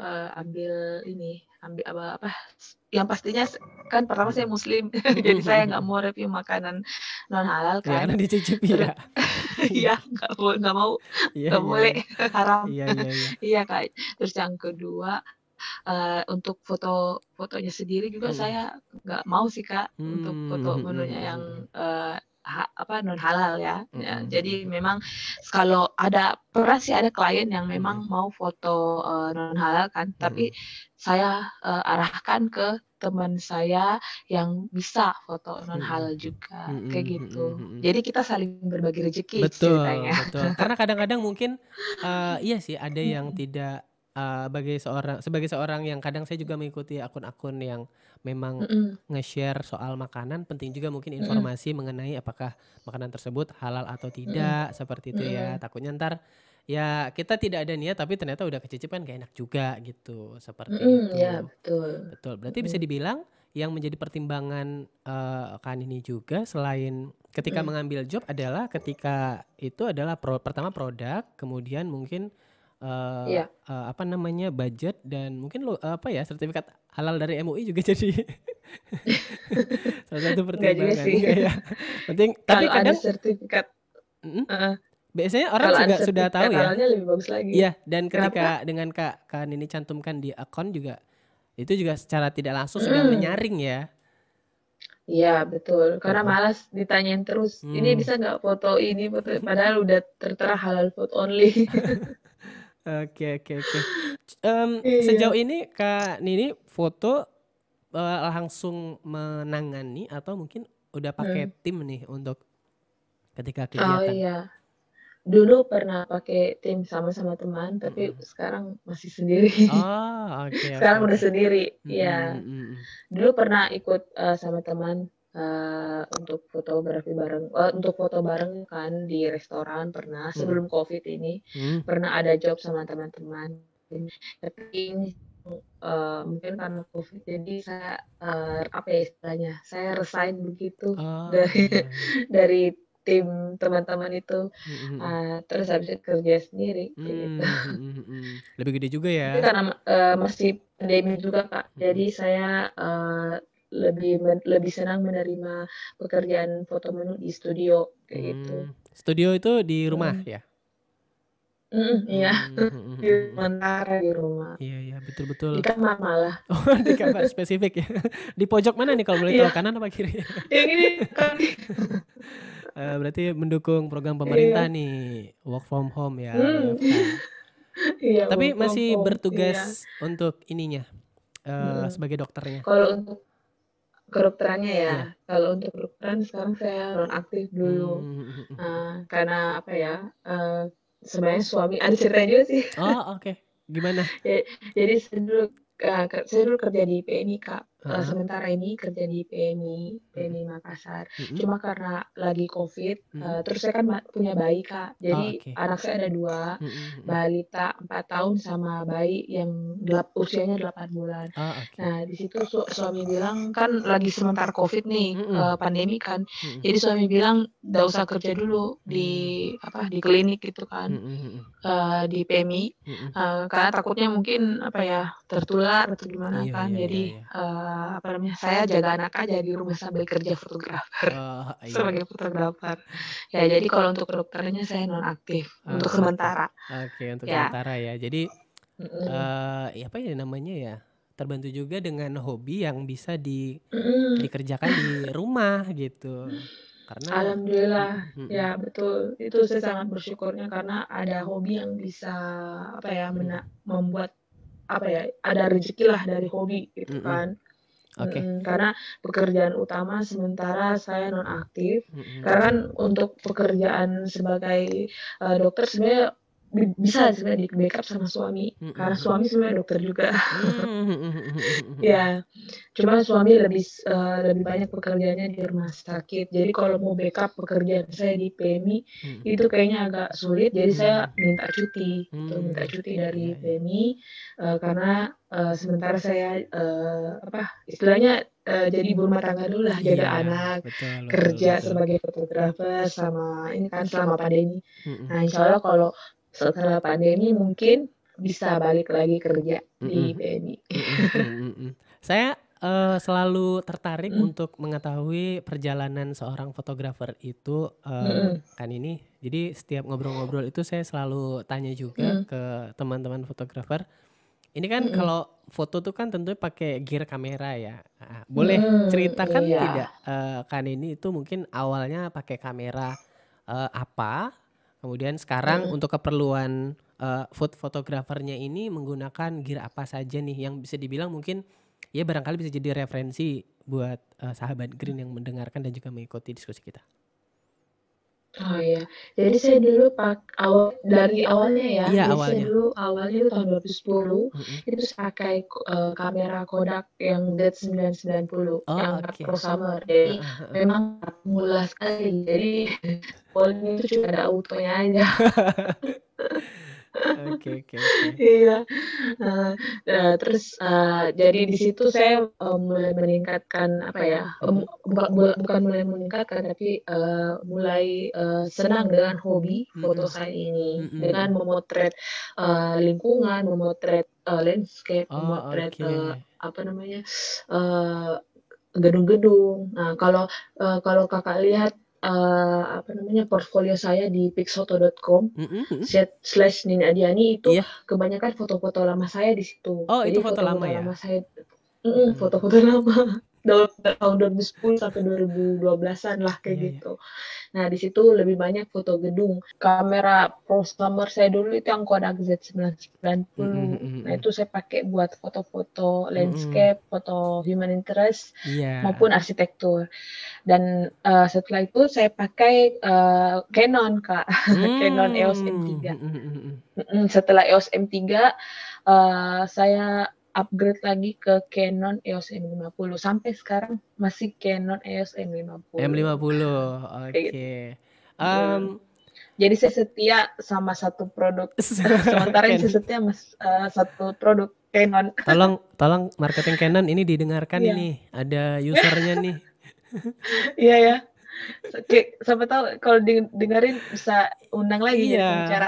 ambil apa, yang pastinya kan pertama saya Mhm. muslim, Mhm jadi mhm saya nggak mhm. mau review makanan non halal Ya kan. karena dicicipi ya? Iya. Iya, nggak mau, Iya nggak iya boleh, iya. haram. Iya iya iya. Iya, Kak. Terus yang kedua, untuk fotonya sendiri juga Mhm. saya nggak mau sih, Kak, untuk Mmm, foto mhm menunya mhm yang, mhm. non halal ya. Mhm Ya, mhm jadi mhm. memang kalau pernah sih ada klien yang Mhm memang mau foto, non halal kan, tapi mhm. saya, arahkan ke teman saya yang bisa foto non Mhm. halal juga, kayak Mhm mhm gitu. mhm. Jadi kita saling berbagi rezeki Betul ceritanya. betul. Karena kadang-kadang mungkin, iya sih ada yang Mhm, tidak, sebagai seorang yang kadang saya juga mengikuti akun-akun yang memang mhm, nge-share soal makanan, penting juga mungkin mhm, informasi mengenai apakah makanan tersebut halal atau mhm, tidak, seperti itu ya. mhm, Takutnya entar, ya kita tidak ada niat tapi ternyata udah kecicip kan nggak enak juga gitu, seperti mhm, ya itu. betul, Betul, berarti bisa mhm, dibilang yang menjadi pertimbangan, Kak Nini juga selain ketika mhm, mengambil job adalah ketika itu adalah pertama produk, kemudian mungkin, eee iya. eee, apa namanya, budget dan mungkin apa ya, sertifikat halal dari MUI juga jadi salah satu Enggak juga pertimbangan, sih. enggak ya? Penting tapi Kalau ada kadang sertifikat mhm, heeh, biasanya orang kalau ada juga sudah sertifikat tahu ya. halalnya lebih bagus lagi. Iya, dan Kenapa, Kak? ketika dengan Kak Nini cantumkan di akun juga, itu juga secara tidak langsung sudah Mhm, menyaring ya? iya betul, karena Heeh. malas ditanyain terus, "Ini Mmm, bisa nggak foto ini, foto" padahal udah tertera halal food only. oke oke oke. Sejauh Iya, ini Kak Nini foto, langsung menangani atau mungkin udah pakai mhm. tim nih untuk ketika Oh kegiatan? iya, dulu pernah pakai tim sama teman, tapi Mhm. sekarang masih sendiri. Oh, oke oke Sekarang udah oke. sendiri, Mhm iya. mhm mhm. Dulu pernah ikut, sama teman, untuk fotografi bareng, untuk foto bareng kan di restoran pernah Mm-mm. sebelum COVID ini, Hmm. pernah ada job sama teman-teman. Tapi ini mungkin karena COVID jadi saya apa ya istilahnya, saya resign begitu Oh dari iya, iya. dari tim teman-teman itu, Mm-mm. terus habis itu kerja sendiri kayak gitu. Lebih gede juga ya. Tapi karena masih pandemi juga Kak, jadi saya lebih senang menerima pekerjaan foto menu di studio kayak gitu. Studio itu di rumah Mm. ya? Iya, di Hmm. sementara di rumah, Iya, iya, di betul-betul. kamar malah. Oh, di kamar spesifik ya. Di pojok mana nih kalau boleh tahu, Iya, kanan apa kiri? yang ini kan. Berarti mendukung program pemerintah Iya. nih, work from home ya, Hmm. WFH. Iya, Tapi work from masih home. Iya. bertugas untuk ininya, Mm-mm. sebagai dokternya. Kalau untuk kedokterannya ya, Iya. kalau untuk kedokteran sekarang saya nonaktif dulu. Karena apa ya? Sebenarnya suami ada ceritanya juga sih. Oh, oke. Gimana? Jadi saya dulu kerja di PMI Kak. Heeh. Sementara ini kerja di PMI Makassar. Mm-mm. Cuma karena lagi COVID, Mm-mm. terus saya kan punya bayi Kak. Oh, Jadi oke. anak saya ada 2, Mm-mm. balita 4 tahun sama bayi yang usianya 8 bulan. Oh, oke. Nah, di situ suami bilang kan lagi sementara COVID nih, Mm-mm. pandemi kan. Mm-mm. Jadi suami bilang nggak usah kerja dulu di di klinik gitu kan, Mm-mm. di PMI, Mm-mm. karena takutnya mungkin apa ya tertular atau gimana Iya, kan. iya, iya, Jadi iya. apa namanya saya jaga anak aja di rumah sambil kerja fotografer Oh, iya. sebagai fotografer. Ya jadi kalau untuk kedokterannya saya nonaktif untuk Oke. sementara. Oke, untuk Ya. sementara ya. Jadi Mm-mm. ya apa ya namanya ya? Terbantu juga dengan hobi yang bisa Mm-mm. dikerjakan di rumah gitu. Karena Alhamdulillah, Mm-mm. ya betul. Itu saya sangat bersyukurnya karena ada hobi yang bisa apa ya membuat apa ya ada rezeki lah dari hobi gitu Mm-mm. kan. Oke. Karena pekerjaan utama sementara saya nonaktif. Mm-mm. Karena kan untuk pekerjaan sebagai dokter sebenarnya bisa sebenarnya di backup sama suami. Karena suami sebenarnya dokter juga. Ya, cuma suami lebih banyak pekerjaannya di rumah sakit. Jadi kalau mau backup pekerjaan saya di PMI itu kayaknya agak sulit. Jadi saya minta cuti, minta cuti dari PMI karena sementara saya istilahnya jadi ibu rumah tangga dulu lah, jaga anak, betul, kerja betul. sebagai fotografer sama ini kan selama pandemi. Nah, insya Allah kalau setelah pandemi mungkin bisa balik lagi kerja di PMI. Saya selalu tertarik untuk mengetahui perjalanan seorang fotografer itu kan ini. Jadi setiap ngobrol-ngobrol itu saya selalu tanya juga ke teman-teman fotografer. Ini kan kalau foto tuh kan tentunya pakai gear kamera ya. Nah, boleh ceritakan tidak kan ini itu mungkin awalnya pakai kamera apa? Kemudian sekarang untuk keperluan food fotografernya ini menggunakan gear apa saja nih yang bisa dibilang mungkin ya barangkali bisa jadi referensi buat sahabat Green yang mendengarkan dan juga mengikuti diskusi kita. Oh iya, jadi saya dulu dari awalnya ya, Iya, jadi awalnya. saya dulu awalnya itu tahun 2010 itu pakai kamera Kodak yang Z990 yang Pro Summer, jadi memang mula sekali, jadi polnya itu cuma ada autonya aja. Oke. Iya. Terus jadi di situ saya mulai meningkatkan apa ya? Bukan mulai meningkatkan tapi mulai senang dengan hobi foto saya ini dengan memotret lingkungan, memotret landscape, memotret apa namanya gedung-gedung. Nah kalau kakak lihat apa namanya portfolio saya di pixfoto.com /Nina Diani itu kebanyakan foto-foto lama saya di situ. Oh, jadi itu foto lama ya? Lama saya foto-foto lama tahun 2010 sampai 2012-an lah kayak gitu. Nah, di situ lebih banyak foto gedung. Kamera Pro Summer saya dulu itu yang Kodak Z990. Nah, itu saya pakai buat foto-foto landscape, foto human interest, maupun arsitektur. Dan setelah itu saya pakai Canon, Kak. Canon EOS M3. Setelah EOS M3, saya upgrade lagi ke Canon EOS M50. Sampai sekarang masih Canon EOS M50. M50, Kayak gitu. oke. Em, Jadi saya setia sama satu produk. Sementara ini Ken, saya setia sama satu produk Canon. tolong marketing Canon ini didengarkan Iya, ini, ada usernya nih. iya ya. Siapa tahu kalau dengerin bisa undang lagi jadi Iya, pembicara.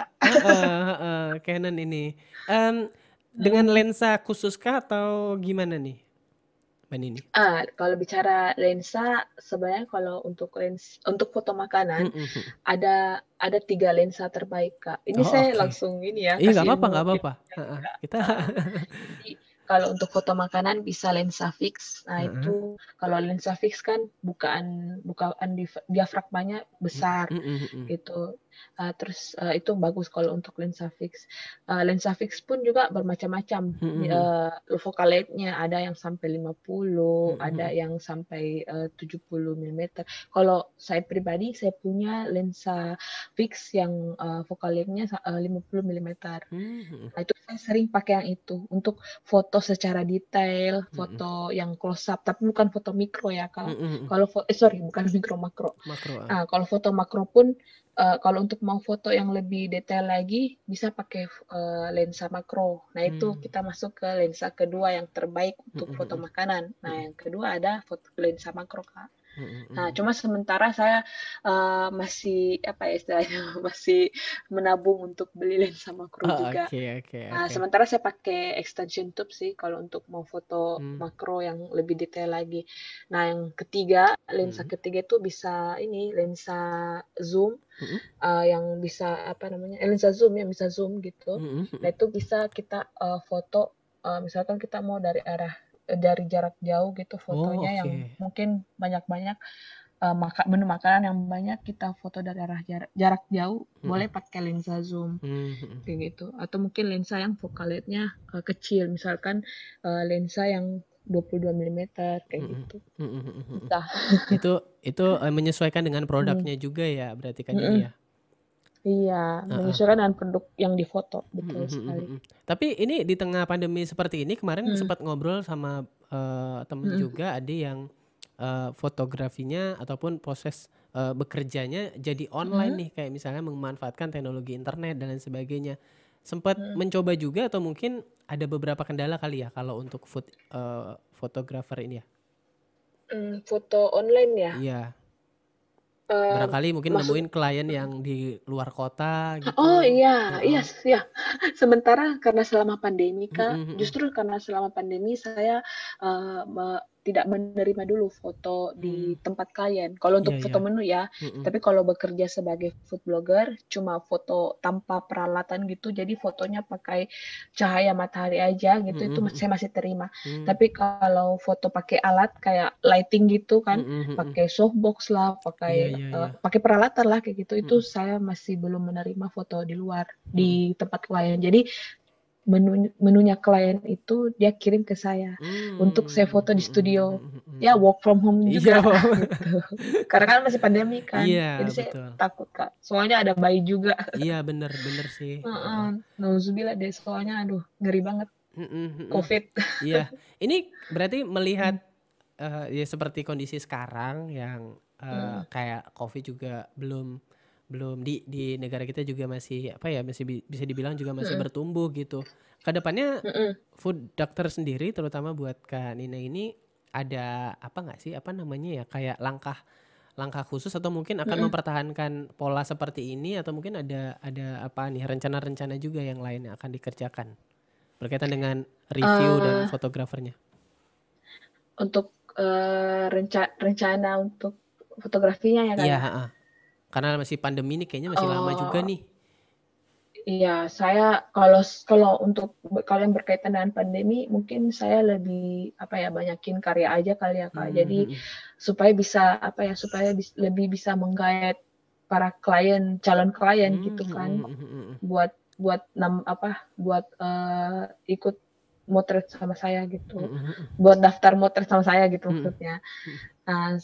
Canon ini. Em, dengan lensa khusus kah atau gimana nih, Mbak Nini? Kalau bicara lensa, sebenarnya kalau untuk foto makanan Mm-mm. ada 3 lensa terbaik, Kak. Ini Oh, saya oke. langsung ini ya Iya, nggak kasih apa-apa, ilmu nggak apa-apa. ilmu Kak. Kita, Jadi kalau untuk foto makanan bisa lensa fix. Nah, itu kalau lensa fix kan bukaan diafragmanya besar Mm-mm. gitu. Terus itu bagus kalau untuk lensa fix. Lensa fix pun juga bermacam-macam. Mm-mm. Focal length-nya ada yang sampai 50, ada Mm-mm. yang sampai 70 mm. Kalau saya pribadi, saya punya lensa fix yang focal length-nya 50 mm. Mm-mm. Nah, itu saya sering pakai yang itu untuk foto secara detail, Mm-mm. foto yang close up, tapi bukan foto mikro ya, Kak. Mm-mm. Kalau sorry, bukan mikro, makro. Makro. Kalau foto makro pun, kalau untuk mau foto yang lebih detail lagi, bisa pakai lensa makro. Nah, itu kita masuk ke lensa kedua yang terbaik untuk foto Mm-mm. makanan. Nah, yang kedua ada lensa makro, Kak. Nah, Mm-mm. cuma sementara saya masih apa ya istilahnya masih menabung untuk beli lensa makro Oh, juga. oke. Sementara saya pakai extension tube sih kalau untuk mau foto Hmm. makro yang lebih detail lagi. Nah, yang ketiga, lensa ketiga itu bisa ini lensa zoom Mm-mm. yang bisa apa namanya? Lensa zoom yang bisa zoom gitu. Mm-mm. Nah, itu bisa kita foto misalkan kita mau dari jarak jauh gitu Oh, fotonya yang oke. mungkin banyak-banyak menu makanan yang banyak kita foto dari jarak jauh boleh pakai lensa zoom Mm-mm. kayak gitu atau mungkin lensa yang focal length-nya kecil misalkan lensa yang 22 mm kayak Mm-mm. gitu. Mm-mm. Entah. Itu menyesuaikan dengan produknya juga ya, berarti kan ini ya. Iya, Heeh. menyesuaikan dengan produk yang difoto, betul sekali. Mm-mm. Tapi ini di tengah pandemi seperti ini kemarin sempat ngobrol sama temen juga ada yang fotografinya ataupun proses bekerjanya jadi online nih, kayak misalnya memanfaatkan teknologi internet dan lain sebagainya. Sempat mencoba juga atau mungkin ada beberapa kendala kali ya kalau untuk fotografer ini ya? Foto online ya. Iya, Eh, barangkali mungkin maksud nemuin klien yang di luar kota Oh gitu. iya, iya, Heeh. iya. Sementara karena selama pandemi, Kak, Mm-mm. justru karena selama pandemi saya tidak menerima dulu foto di Mm. tempat klien. Kalau Iya, untuk iya. foto menu ya, Mm-mm. tapi kalau bekerja sebagai food blogger, cuma foto tanpa peralatan gitu, jadi fotonya pakai cahaya matahari aja gitu, itu Mm-mm. saya masih terima. Mm. Tapi kalau foto pakai alat kayak lighting gitu kan, Mm-mm. pakai softbox lah, Iya, pakai iya, iya. pakai peralatan lah kayak gitu, itu Mm-mm. saya masih belum menerima foto di luar Mm-mm. di tempat klien. Jadi menunya klien itu dia kirim ke saya untuk saya foto di studio. Ya Mm-mm. work from home Iya, juga gitu. Karena kan masih pandemi kan. Jadi iya saya betul. takut, Kak. Soalnya ada bayi juga. Iya bener sih. Heeh. Nauzubillah deh soalnya aduh ngeri banget Mm-mm. COVID. Iya, ini berarti melihat ya seperti kondisi sekarang yang kayak COVID juga belum belum di negara kita juga masih apa ya masih bisa dibilang juga masih bertumbuh gitu. Kedepannya food doctor sendiri terutama buat Kak Nina ini ada apa nggak sih apa namanya ya kayak langkah khusus atau mungkin akan mempertahankan pola seperti ini atau mungkin ada apa nih rencana-rencana juga yang lain yang akan dikerjakan berkaitan dengan review dan Eh, fotografernya. untuk rencana untuk fotografinya ya Iya, kayak. karena masih pandemi nih kayaknya masih lama juga Oh nih. iya, saya kalau untuk yang berkaitan dengan pandemi, mungkin saya lebih apa ya banyakin karya aja kali ya Kak. Jadi supaya bisa apa ya supaya lebih bisa menggait para calon klien gitu kan, buat buat buat ikut motret sama saya gitu, buat daftar motret sama saya gitu maksudnya. Nah,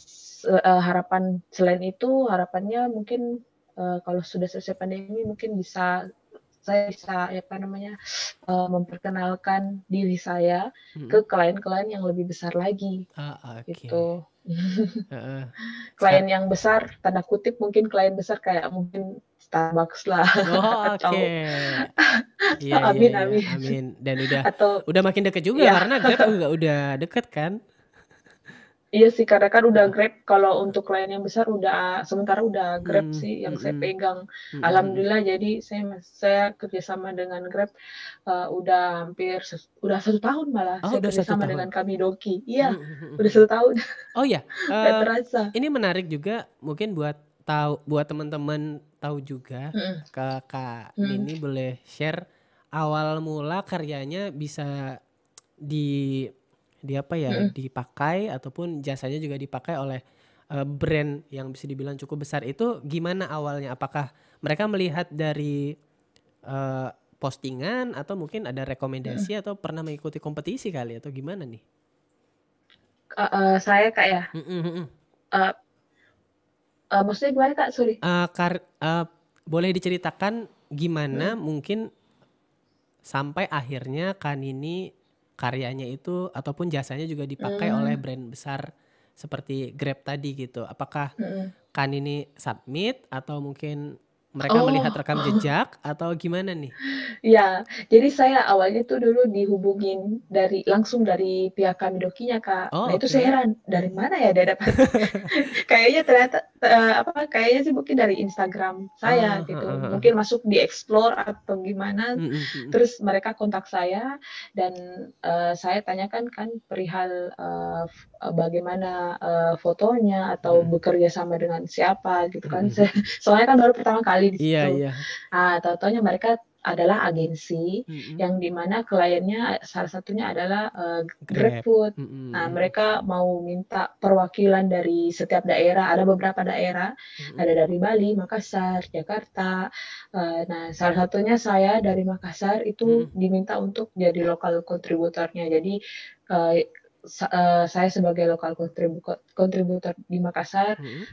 harapannya mungkin kalau sudah selesai pandemi mungkin bisa saya bisa apa namanya memperkenalkan diri saya Mhm. ke klien-klien yang lebih besar lagi Oke. gitu. Heeh. Klien Sekar yang besar, tanda kutip mungkin klien besar kayak mungkin Starbucks lah Oh, oke. atau Iya iya amin iya, amin amin. Dan udah atau makin deket juga ya karena Grab juga udah deket kan? iya sih karena kan udah Heeh Grab kalau heeh. untuk klien yang besar udah sementara udah Grab Mhm sih yang saya mhm. pegang. Mhm mhm. Alhamdulillah jadi saya kerjasama dengan Grab udah hampir udah 1 tahun malah Oh, saya udah satu kerjasama dengan tahun? Kamidoki. Iya, Mhm mhm udah mhm. 1 tahun Oh ya, nggak terasa. ini menarik juga mungkin buat teman-teman tahu juga, Mhm Kak mhm Nini boleh share awal mula karyanya bisa di apa ya, mhm dipakai ataupun jasanya juga dipakai oleh, brand yang bisa dibilang cukup besar itu gimana awalnya? Apakah mereka melihat dari, eee, postingan atau mungkin ada mhm. rekomendasi atau pernah mengikuti kompetisi kali atau gimana nih? Saya Kak ya, Mhm mhm. eee maksudnya gimana Kak? Sorry. Eee, kar eee, boleh diceritakan gimana Mhm mungkin sampai akhirnya Kanini karyanya itu ataupun jasanya juga dipakai oleh mmm, brand besar seperti Grab tadi gitu. Apakah mhm. Kanini submit atau mungkin mereka melihat rekam Oh. jejak atau gimana nih? Iya, jadi saya awalnya tuh dulu dihubungin langsung dari pihak Kamidokinya, Kak. Nah Oh, itu saya oke. heran, dari mana ya dia dapat kayaknya ternyata, kayaknya sih mungkin dari Instagram saya Oh, heeh gitu, heeh. mungkin masuk di explore atau gimana, Mhm mhm. terus mereka kontak saya dan, saya tanyakan kan perihal, bagaimana, fotonya atau Mhm. bekerja sama dengan siapa gitu Mhm kan. mhm. Soalnya kan baru pertama kali di Iya situ. iya. Tahu-tahunya mereka adalah agensi Mhm. yang di mana kliennya salah satunya adalah, Grab. GrabFood. Mhm Nah, mhm. mereka mau minta perwakilan dari setiap daerah, ada beberapa daerah, Mhm. ada dari Bali, Makassar, Jakarta. Nah, salah satunya saya dari Makassar itu Mhm. diminta untuk jadi lokal kontributornya. Jadi, eee, saya sebagai lokal kontributor di Makassar, Mhm.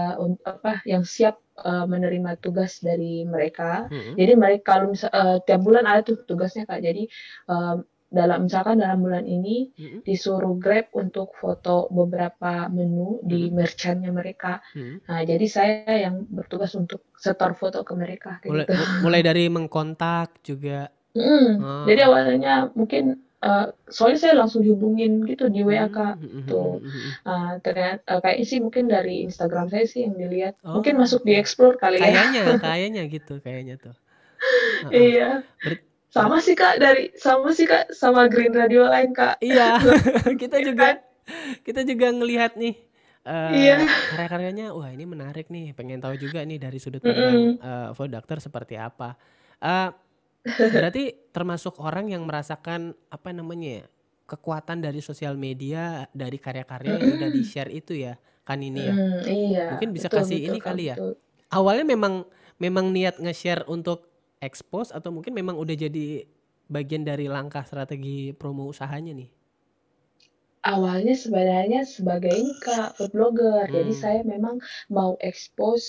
yang siap, menerima tugas dari mereka. Mhm. Jadi kalau tiap bulan ada tuh tugasnya, Kak. Jadi, eee, misalkan dalam bulan ini Mhm. disuruh Grab untuk foto beberapa menu di Mhm. merchant-nya mereka. Mhm. Nah, jadi saya yang bertugas untuk setor foto ke mereka, kayak Mulai gitu. mulai dari mengkontak juga. Jadi Oh, oke. awalnya mungkin, soalnya saya langsung dihubungin gitu di WA, Kak, Mhm mhm tuh. mhm mhm. Kayaknya sih mungkin dari Instagram saya sih yang dilihat, mungkin Oh, masuk di oke. explore kali ya. Kayaknya gitu, kayaknya tuh. Heeh. Iya. Berat berat Sama sih Kak, sama Green Radio Line, Kak. iya, kita Iya juga kan? ngelihat nih, Iya, karya-karyanya, wah ini menarik nih, pengen tahu juga nih dari sudut pandang, mhm, Vodactor seperti apa. Eee, berarti termasuk orang yang merasakan, apa namanya ya, kekuatan dari sosial media, dari karya-karya yang udah mhm, di-share itu ya, kan ini ya? iya, Mungkin bisa betul kasih betul, ini Kak, kali ya, betul. awalnya memang memang niat nge-share untuk expose atau mungkin memang udah jadi bagian dari langkah strategi promo usahanya nih? Awalnya sebenarnya sebagai ini, Kak, food blogger. Jadi Mmm, saya memang mau expose,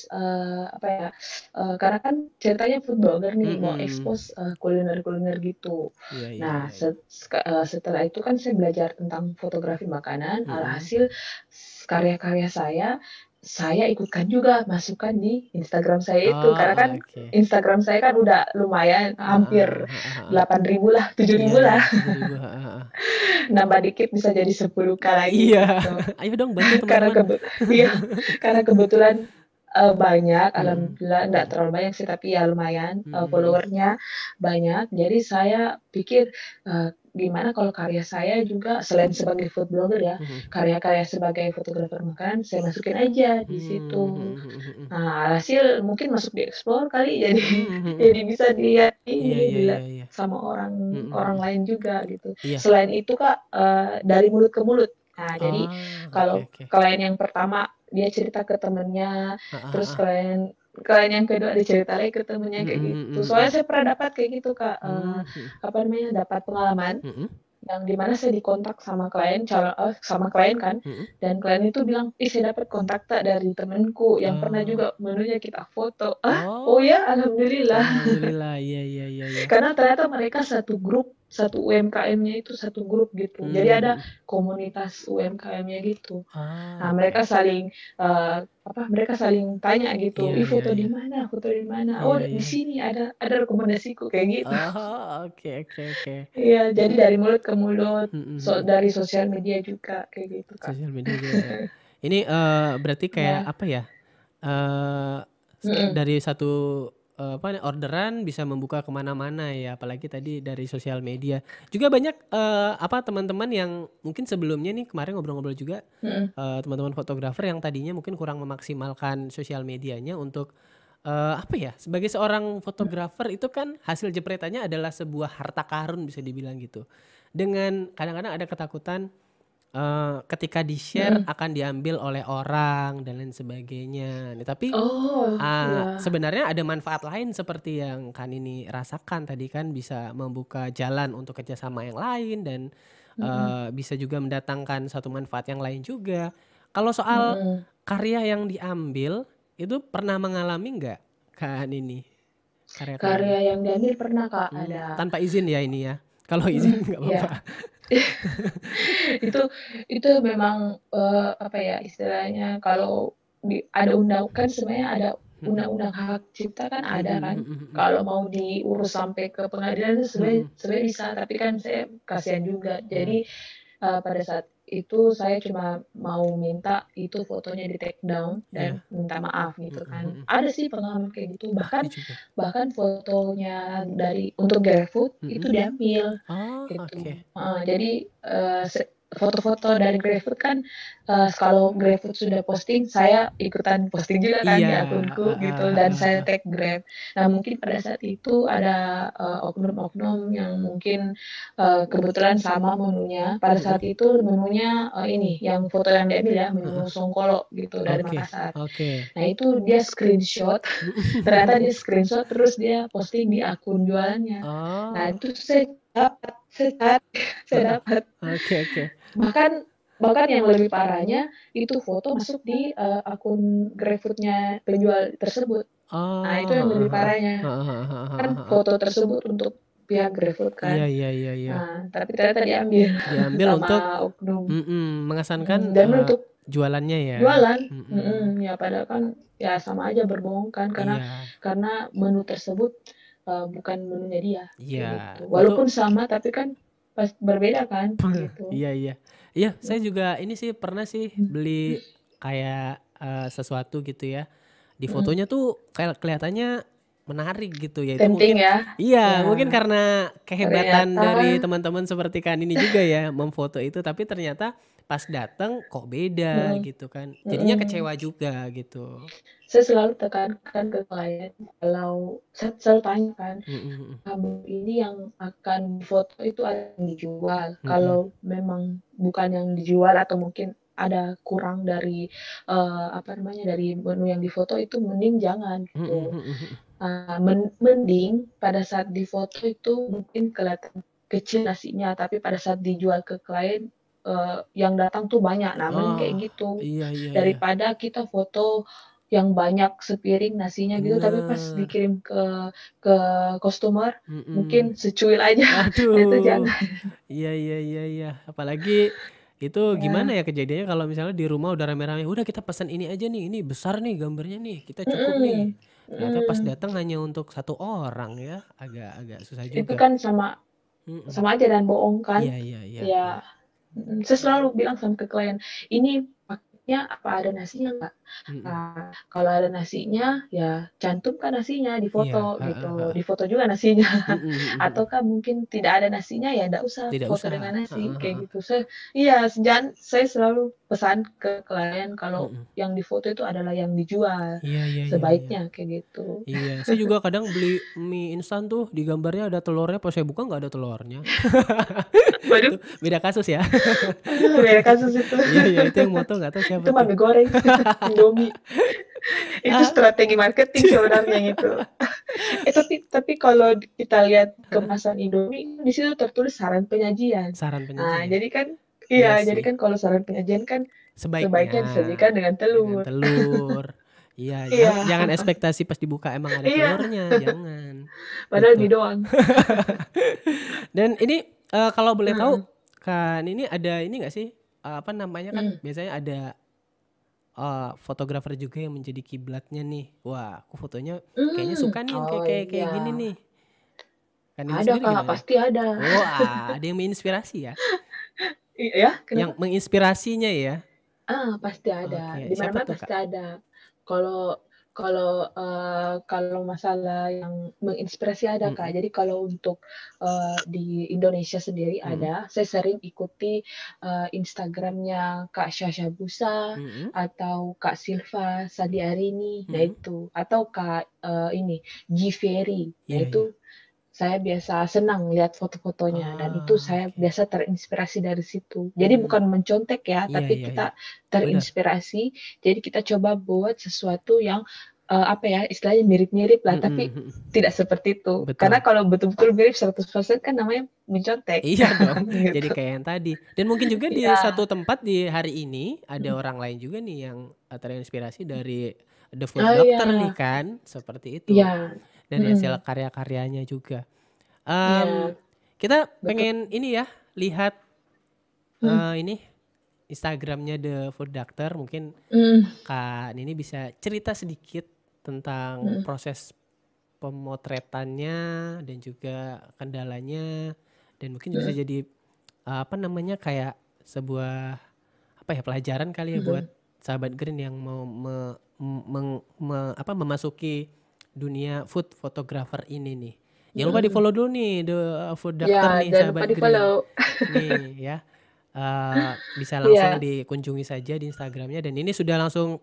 karena kan ceritanya food blogger nih, mau mhm. expose, kuliner-kuliner gitu. Iya iya Nah, iya iya. setelah itu kan saya belajar tentang fotografi makanan, Mhm. alhasil karya-karya saya ikutkan juga masukkan di Instagram saya itu. Karena kan Oh, oke. Instagram saya kan udah lumayan hampir Heeh heeh heeh. 8.000 lah, tujuh Iya ribu iya, lah. 7.000, heeh heeh. Nambah dikit bisa jadi 10K lagi Iya, gitu. ayo dong bantu Karena teman-teman. iya, karena kebetulan, banyak, Mhm, alhamdulillah nggak mhm, terlalu banyak sih, tapi ya lumayan, mhm mhm, follower-nya banyak. Jadi saya pikir, gimana kalau karya saya juga selain sebagai food blogger ya, mhm. karya-karya sebagai fotografer makanan saya masukin aja di situ. Mhm mhm mhm. Nah, alhasil mungkin masuk di explore kali jadi Mmm, mhm. jadi bisa dilihat Iya ini, iya iya dilihat iya. sama orang Mhm orang mhm. lain juga gitu. Iya. Selain itu Kak, dari mulut ke mulut. Nah, jadi Oh, oke kalau oke. klien yang pertama dia cerita ke temennya, Heeh terus heeh. klien klien yang kedua dia cerita lagi ke temennya Mhm kayak mhm gitu. mhm Soalnya mhm. saya pernah dapat kayak gitu Kak, Mmm, mhm. dapat pengalaman Mhm? yang di mana saya dikontak sama klien sama klien kan, Mhm. dan klien itu bilang, "Ih, saya dapat kontak tak dari temenku yang pernah Oh. juga menunya kita foto." "Ah, oh Oh, ya? Alhamdulillah." alhamdulillah. Iya iya iya iya. Karena ternyata mereka satu grup, satu UMKM-nya itu satu grup gitu. Jadi ada Mhm. komunitas UMKM-nya gitu. Ah, Nah, oke. mereka saling tanya gitu, Iya "Ih, iya foto di iya. mana? Foto di mana? Oh, Iya di iya. sini ada rekomendasiku," kayak gitu. Oh, oke oke oke. Iya, jadi Itu dari mulut ke mulut, mhm mhm. dari sosial media juga kayak gitu, Kak. Sosial media juga ya. Ini, berarti kayak Iya, apa ya, eee, mhm, dari satu, apa, orderan bisa membuka kemana mana ya, apalagi tadi dari sosial media. Juga banyak, apa, teman-teman yang mungkin sebelumnya nih kemarin ngobrol-ngobrol juga, mhm, teman-teman fotografer yang tadinya mungkin kurang memaksimalkan sosial medianya untuk, apa ya, sebagai seorang fotografer itu kan hasil jepretannya adalah sebuah harta karun bisa dibilang gitu. Dengan kadang-kadang ada ketakutan ketika di-share mhm. akan diambil oleh orang dan lain sebagainya. Nah, tapi, Oh, iya, sebenarnya ada manfaat lain seperti yang Kak Nini rasakan tadi kan bisa membuka jalan untuk kerjasama yang lain dan, mhm, bisa juga mendatangkan satu manfaat yang lain juga. Kalau soal mhm. karya yang diambil, itu pernah mengalami nggak Kak Nini karya-karyanya? Karya yang diambil pernah, Kak, ada. Tanpa izin ya ini ya? Kalau izin Mhm, nggak iya. apa-apa? Itu itu memang, apa ya, istilahnya kalau ada kan sebenarnya ada Mhm. undang-undang hak cipta kan Mhm ada kan. mhm mhm. Kalau mau diurus sampai ke pengadilan itu sebenarnya Mhm. sebenarnya bisa, tapi kan saya kasihan juga. Mhm. Jadi, pada saat itu saya cuma mau minta itu fotonya di-take down dan Iya. minta maaf Mhm gitu kan. mhm. Ada sih pengalaman kayak gitu, Ada bahkan juga? bahkan fotonya untuk GrabFood itu Mhm. diambil. Oh, Gitu, oke. heeh. Jadi, foto-foto dari GrabFood kan, kalau GrabFood sudah posting, saya ikutan posting juga kan Iya, di akunku heeh gitu dan heeh saya heeh. tag Grab. Nah, mungkin pada saat itu ada, oknum-oknum yang mungkin, kebetulan sama menunya, pada Mhm. saat itu menunya, ini yang foto yang diambil ya, Heeh. menu Songkolo gitu dari Oke Makassar. oke. Nah, itu dia screenshot, ternyata dia screenshot terus dia posting di akun jualannya. Nah, Oh, itu saya chat, saya heeh. dapat. Oke oke. Bahkan bahkan yang lebih parahnya, itu foto masuk di, akun GrabFood-nya penjual tersebut. Nah, itu Oh, yang heeh lebih heeh. parahnya. Heeh heeh heeh heeh Kan heeh. foto tersebut untuk pihak GrabFood Iya kan. iya iya iya. Nah, tapi ternyata diambil Diambil untuk sama oknum, mengesankan, dan menutup jualannya ya? jualan, Mhm. ya padahal kan ya sama aja berbohong kan, Iya karena menu tersebut, bukan menunya dia, iya. kayak gitu. Itu Walaupun sama tapi kan berbeda kan, gitu. iya iya. Iya, saya Mhm, juga ini sih pernah sih beli kayak, sesuatu gitu ya. Di mhm. fotonya tuh kayak kelihatannya menarik gitu ya, itu Tempting mungkin ya? iya, Ya, mungkin karena kehebatan ternyata dari teman-teman seperti Kak ini juga ya, memfoto itu, tapi ternyata pas dateng kok beda mhm, gitu kan. Jadinya mhm. kecewa juga gitu. Saya selalu tekankan ke klien kalau saya selalu tanya kan, Mhm mhm. "Kamu ini yang akan difoto itu ada yang dijual? Mhm. Kalau memang bukan yang dijual atau mungkin ada kurang dari, apa namanya, dari menu yang difoto itu mending jangan," Mhm gitu. mhm mhm. Mending pada saat difoto itu mungkin kelihatan kecil nasinya, tapi pada saat dijual ke klien, yang datang tuh banyak. Nah, mending Oh, kayak gitu. iya iya iya. Daripada kita foto yang banyak sepiring nasinya gitu, tapi pas Bener, dikirim ke customer mhm. mungkin secuil aja. Nah, itu Aduh, jangan. iya iya iya iya. Apalagi itu gimana Ya, ya kejadiannya kalau misalnya di rumah udah rame-rame, "Udah kita pesan ini aja nih, ini besar nih gambarnya nih, kita cukup nih." mhm, Ternyata pas mhm. datang hanya untuk satu orang ya, agak agak susah Itu juga. kan sama Mhm. sama aja dan bohong Iya kan. iya iya iya. Ya, saya selalu bilang sama ke klien, "Ini paketnya apa ada nasinya nggak?" Mhm. Nah, kalau ada nasinya, ya cantumkan nasinya di Iya, foto heeh gitu, heeh. di foto juga nasinya. Mhm mhm mhm. Ataukah mungkin tidak ada nasinya, ya ndak usah Tidak foto usah, dengan nasi, heeh heeh. kayak gitu. Saya selalu pesan ke klien kalau Mhm. yang di foto itu adalah yang dijual, Iya iya iya iya. sebaiknya kayak gitu. Iya, saya juga kadang beli mie instan tuh di gambarnya ada telurnya, pas saya buka nggak ada telurnya. Waduh, Itu beda kasus ya. aduh beda kasus itu. Iya iya, itu yang moto nggak tahu siapa Itu mah tuh. mie goreng, Indomie. Itu Ah, strategi marketing sebenarnya itu. Tapi kalau kita lihat kemasan Indomie di situ tertulis saran penyajian. Saran Nah, penyajian. jadi kan Iya jadi sih. kan kalau saran penyajian kan Sebaiknya sebaiknya disajikan dengan dengan telur. telur. Iya, jangan, Iya, jangan ekspektasi pas dibuka emang ada iya, telurnya, jangan. padahal Betul. mie doang. Dan ini kalau boleh tahu Heeh. kan ini ada ini nggak sih apa namanya kan Hmm. biasanya ada fotografer juga yang menjadi kiblatnya nih. Wah, aku fotonya kayaknya suka nih yang kayak Oh kayak kayak iya, gini nih. Kan ini ada sendiri Kak, gimana? pasti ada. Wah, ada yang menginspirasi ya? Iya, Yang kenapa? menginspirasinya ya? Pasti ada. Oke, Di siapa mana-mana tuh Kak? pasti ada. Kalau kalau masalah yang menginspirasi ada Kak. Mm-mm, Jadi kalau untuk di Indonesia sendiri mm-mm, ada, saya sering ikuti Instagramnya Kak Syasha Busa mm-mm, atau Kak Silva Sadiarini. Nah mm-mm. itu atau Kak ini G Ferry. Nah Iya, iya. itu saya biasa senang lihat foto-fotonya dan itu saya Oke. biasa terinspirasi dari situ. Jadi Hmm, bukan mencontek ya, iya, tapi iya, iya. kita Benar. terinspirasi. Jadi kita coba buat sesuatu yang apa ya, istilahnya mirip-mirip lah, Mm-mm, tapi mm-mm. tidak seperti itu. Karena Betul. kalau betul-betul mirip 100% kan namanya mencontek. Iya dong, jadi Gitu. kayak yang tadi. Dan mungkin juga di Iya. satu tempat di hari ini ada orang lain juga nih yang terinspirasi dari The Food Oh Doctor nih iya. kan, seperti itu. Iya. Dari hasil Mm-mm. karya-karyanya juga. Iya, Kita betul. pengen ini ya, lihat Mm. ini Instagramnya The Food Doctor. Mungkin Mm. Kak Nini bisa cerita sedikit tentang Mm. proses pemotretannya dan juga kendalanya, dan mungkin bisa Mm. jadi apa namanya kayak sebuah apa ya pelajaran kali ya buat Mm. sahabat Green yang mau memasuki dunia food photographer ini nih. Jangan lupa di Mm. follow dulu nih The Food Doctor Ya, nih jangan lupa sahabat Green. di-follow. Nih ya. Bisa langsung Iya. dikunjungi saja di Instagramnya, dan ini sudah langsung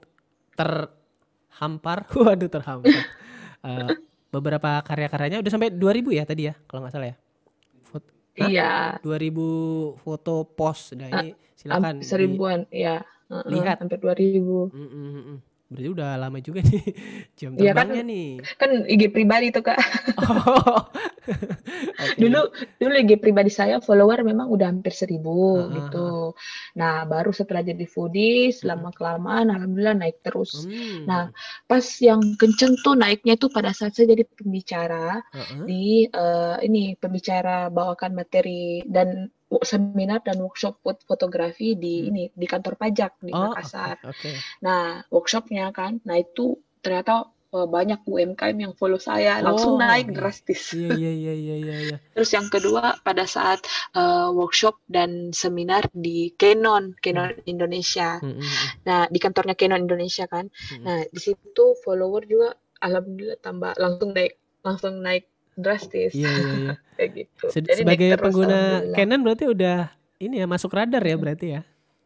terhampar. Waduh, terhampar. Eh, Beberapa karya-karyanya udah sampai 2000 ya tadi ya kalau nggak salah ya. Hah? Iya. 2000 foto post. Nah Ah, ini silakan seribuan, ya. dilihat. 2000. Mm, mm, mm, mm. Berarti udah lama juga nih jam Iya kan, terbangnya nih. kan IG pribadi tuh Kak. Oh, oke. Dulu dulu IG pribadi saya follower memang udah hampir 1000 Heeh, heeh. gitu. Nah, baru setelah jadi foodies, Mm, lama kelamaan, alhamdulillah naik terus. Nah, mm. pas yang kenceng tuh naiknya tuh pada saat saya jadi pembicara Heeh. di ini pembicara bawakan materi dan seminar dan workshop fotografi di Mm. ini di kantor pajak di Oh, oke, Makassar. oke. Nah, workshopnya kan, nah itu ternyata banyak UMKM yang follow saya, langsung Oh, naik iya. drastis. Iya, iya, iya, iya, iya, iya. Terus yang kedua pada saat workshop dan seminar di Canon Mm, Indonesia. mm, mm, mm, Nah, di kantornya Canon Indonesia kan. mm. Nah, di situ follower juga alhamdulillah tambah langsung naik drastis Iya, iya, iya. kayak gitu. Jadi naik Sebagai terus pengguna alhamdulillah. Canon berarti udah ini ya masuk radar ya berarti ya.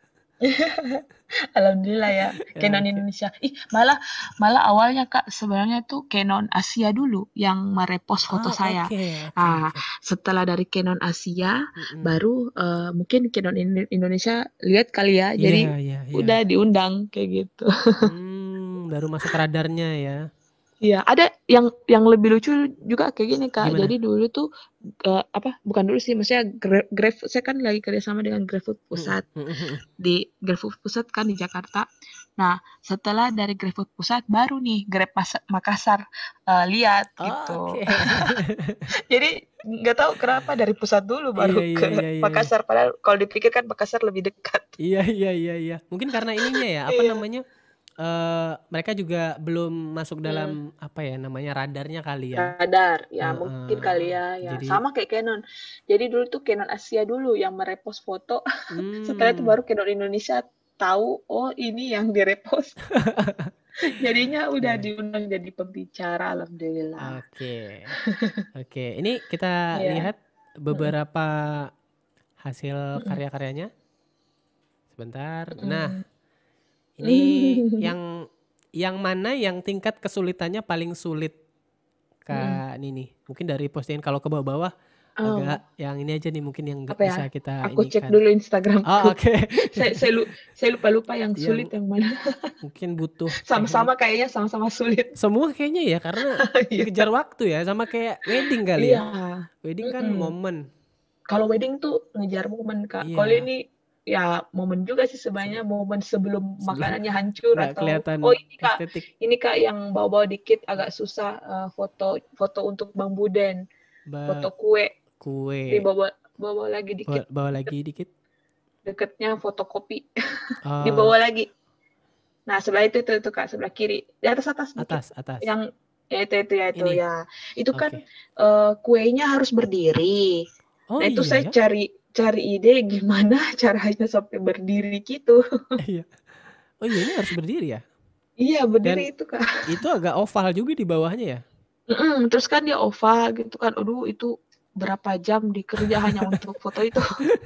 Alhamdulillah ya, Ya, Canon oke. Indonesia. Malah malah awalnya Kak sebenarnya tuh Canon Asia dulu yang merepost foto Oh, saya. oke, oke, Ah, oke. setelah dari Canon Asia, Mm-mm. baru mungkin Canon Indonesia lihat kali ya, Iya, jadi iya, iya. udah diundang kayak gitu. Baru masuk radarnya ya. Iya, ada yang lebih lucu juga kayak gini Kak. Gimana? Jadi dulu tuh bukan dulu sih, maksudnya Grab, saya kan lagi kerjasama dengan GrabFood Mm-mm, Pusat. mm-mm. Di GrabFood Pusat kan di Jakarta. Nah, setelah dari GrabFood Pusat baru nih Makassar lihat gitu. Oke. Jadi nggak tahu kenapa dari pusat dulu Iya, baru iya, ke iya, iya, iya. Makassar. Padahal kalau dipikirkan Makassar lebih dekat. Iya, iya, iya, iya. Mungkin karena ininya ya, apa Iya. namanya? Mereka juga belum masuk Hmm, dalam apa ya namanya radarnya kali ya. radar, ya mungkin kali Heeh. ya. Ya Jadi, sama kayak Canon. Jadi dulu tuh Canon Asia dulu yang merepost foto. Setelah itu hmm, baru Canon Indonesia tahu, oh ini yang direpost. Jadinya udah ya. diundang jadi pembicara, alhamdulillah. Oke, oke. Ini kita Iya. lihat Mm-mm. beberapa hasil Mm-mm. karya-karyanya. Sebentar. Nah, Mm-mm. ini yang mana yang tingkat kesulitannya paling sulit Mm-mm. Kak Nini? Mungkin dari postingan kalau ke bawah-bawah Oh, agak yang ini aja nih mungkin yang nggak apa ya? bisa kita Aku ini cek kan. dulu Oh, Instagramku. oke. Saya lupa-lupa yang sulit Yang yang mana. mungkin butuh teknik. Sama-sama kayaknya sama-sama sulit. Semua kayaknya ya karena Iya. dikejar waktu ya sama kayak wedding kali ya. Iya. Wedding kan Mm-mm. momen. Kalau wedding tuh ngejar momen, Kak. Kalau Iya. ini ya momen juga sih sebenarnya, momen sebelum Sebelum makanannya hancur nggak atau kelihatan oh estetik. ini Kak yang bawa-bawa dikit agak susah foto foto untuk Bang Buden, foto kue Kue dibawa bawa lagi dikit bawa lagi dikit. deketnya fotokopi Oh, dibawa lagi. Nah, sebelah itu Kak, sebelah kiri. Di atas dikit. atas. Yang ya itu Ini. ya. Itu kan Oke. kuenya harus berdiri. Oh Nah, itu iya saya ya. cari ide gimana caranya sampai berdiri gitu. Iya. Oh iya ini harus berdiri ya. Iya, Dan berdiri itu, Kak. itu agak oval juga di bawahnya ya. Terus kan dia oval gitu kan. Aduh, itu berapa jam dikerja hanya untuk foto itu.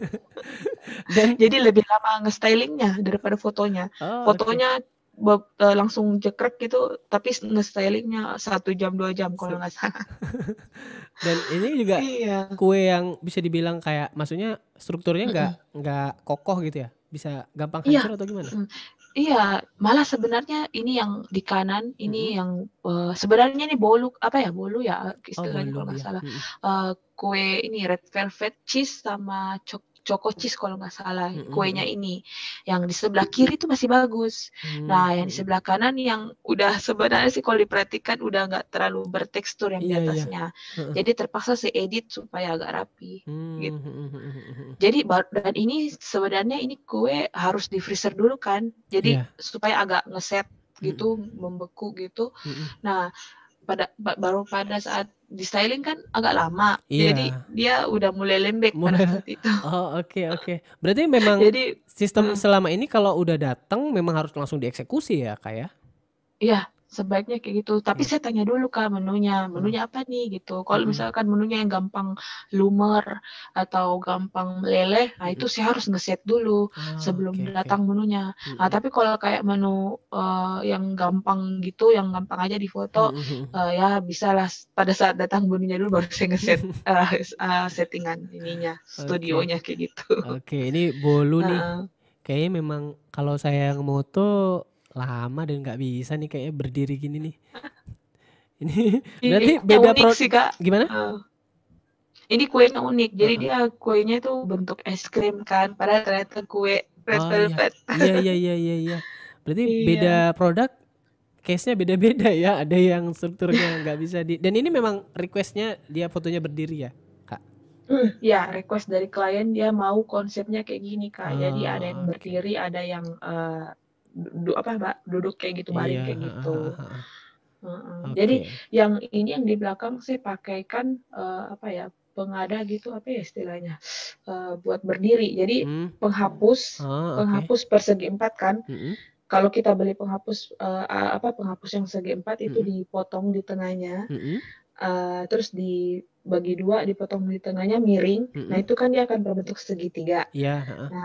Dan Jadi lebih lama nge-stylingnya daripada fotonya. oh oke. Fotonya langsung jekrek gitu, tapi nge-stylingnya 1 jam 2 jam kalau nggak salah. Dan ini juga Iya. kue yang bisa dibilang kayak maksudnya strukturnya Mm-mm. nggak kokoh gitu ya. Bisa gampang Iya. hancur atau gimana? Iya, malah sebenarnya ini yang di kanan, Mm-mm. ini yang sebenarnya ini bolu ya Oh istilahnya bolu kalau nggak ya. salah. Mm-mm. Kue ini red velvet cheese sama choco cheese kalau nggak salah kuenya Mm-mm. ini. Yang di sebelah kiri itu masih bagus. Nah, yang di Mm-mm. sebelah kanan yang udah sebenarnya sih kalau diperhatikan udah nggak terlalu bertekstur yang di Iya iya. atasnya. Jadi terpaksa saya edit supaya agak rapi gitu. Mm-mm. Jadi dan ini sebenarnya ini kue harus di freezer dulu kan. Jadi Iya. supaya agak ngeset gitu, Mm-mm. membeku gitu. Mm-mm. Nah, baru pada saat di styling kan agak lama. Jadi Iya. dia udah mulai lembek pada Mulai. saat itu. Oh oke. Berarti memang Jadi sistem selama ini kalau udah datang memang harus langsung dieksekusi ya kak ya? iya, sebaiknya kayak gitu. Tapi Oke. saya tanya dulu Kak menunya Hmm. apa nih gitu. Kalau Mm-mm. misalkan menunya yang gampang lumer atau gampang meleleh, nah itu Mm-mm. saya harus ngeset dulu Oh, sebelum oke. datang menunya. Nah, Mm-mm. tapi kalau kayak menu yang gampang gitu, yang gampang aja di foto, Mm-mm. ya bisalah pada saat datang menunya dulu baru saya ngeset settingan ininya, Oke. studionya kayak gitu. Oke, ini bolu nih. Heeh. Kayaknya memang kalau saya yang moto lama dan nggak bisa nih kayaknya berdiri gini nih. Ini berarti Ini beda unik sih Kak. gimana? Ini kuenya unik, jadi Heeh. dia kuenya itu bentuk es krim kan, padahal ternyata kue red Oh iya. velvet. Iya. Berarti beda Iya. produk, case-nya beda-beda ya. Ada yang strukturnya nggak bisa di. Dan ini memang request-nya dia fotonya berdiri ya, Kak? Ya, request dari klien dia mau konsepnya kayak gini Kak. Jadi ada yang Oh, oke. berdiri, ada yang duduk kayak gitu, baring Iya. kayak gitu. Jadi Oke. yang ini yang di belakang saya pakaikan pengada gitu apa ya istilahnya buat berdiri. Jadi penghapus Oh, oke. persegi 4 kan. Mm-mm. Kalau kita beli penghapus penghapus yang segi 4 itu Mm-mm. dipotong di tengahnya, Mm-mm. terus dibagi 2, dipotong di tengahnya miring. Nah Mm-mm. itu kan dia akan berbentuk segitiga. Iya.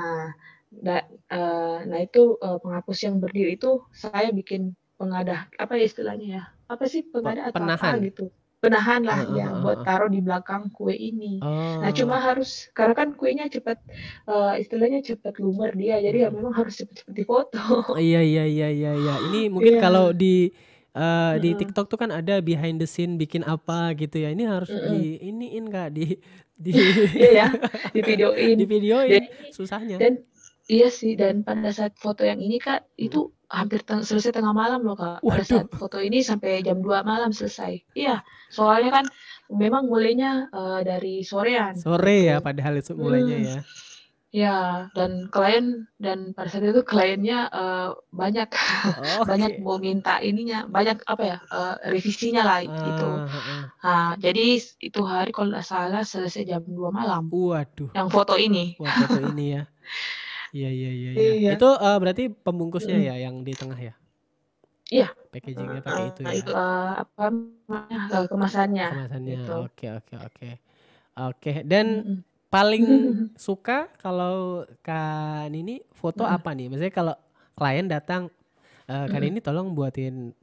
Nah itu penghapus yang berdiri itu saya bikin pengadah apa ya istilahnya ya? Apa sih pengadah atau apa Penahan. gitu? Penahan lah ya buat taruh di belakang kue ini. Nah cuma Oh. harus karena kan kuenya cepat istilahnya cepat lumer dia, jadi ya memang harus cepat-cepat difoto. Iya. Ini mungkin kalau Iya. di TikTok tuh kan ada behind the scene bikin apa gitu ya. Ini harus di iniin Kak di Iya ya, di videoin. di videoin susahnya. Dan iya sih, dan pada saat foto yang ini Kak, itu hampir selesai tengah malam loh Kak. Pada Waduh. saat foto ini sampai jam 2 malam selesai. Iya, soalnya kan memang mulainya dari sorean. Sore ya Gitu. padahal itu mulainya ya. Ya, dan pada saat itu kliennya banyak banyak mau minta ininya, banyak revisinya lah itu. Nah, jadi itu hari kalau nggak salah selesai jam 2 malam. Waduh. Yang foto ini. Wah, foto ini ya. Iya. Itu berarti pembungkusnya ya yang di tengah ya? Iya. Packagingnya pakai itu ya. Itu kemasannya. Gitu. Oke. Dan paling suka kalau Kak Nini foto apa nih? Maksudnya kalau klien datang, Kak Nini tolong buatin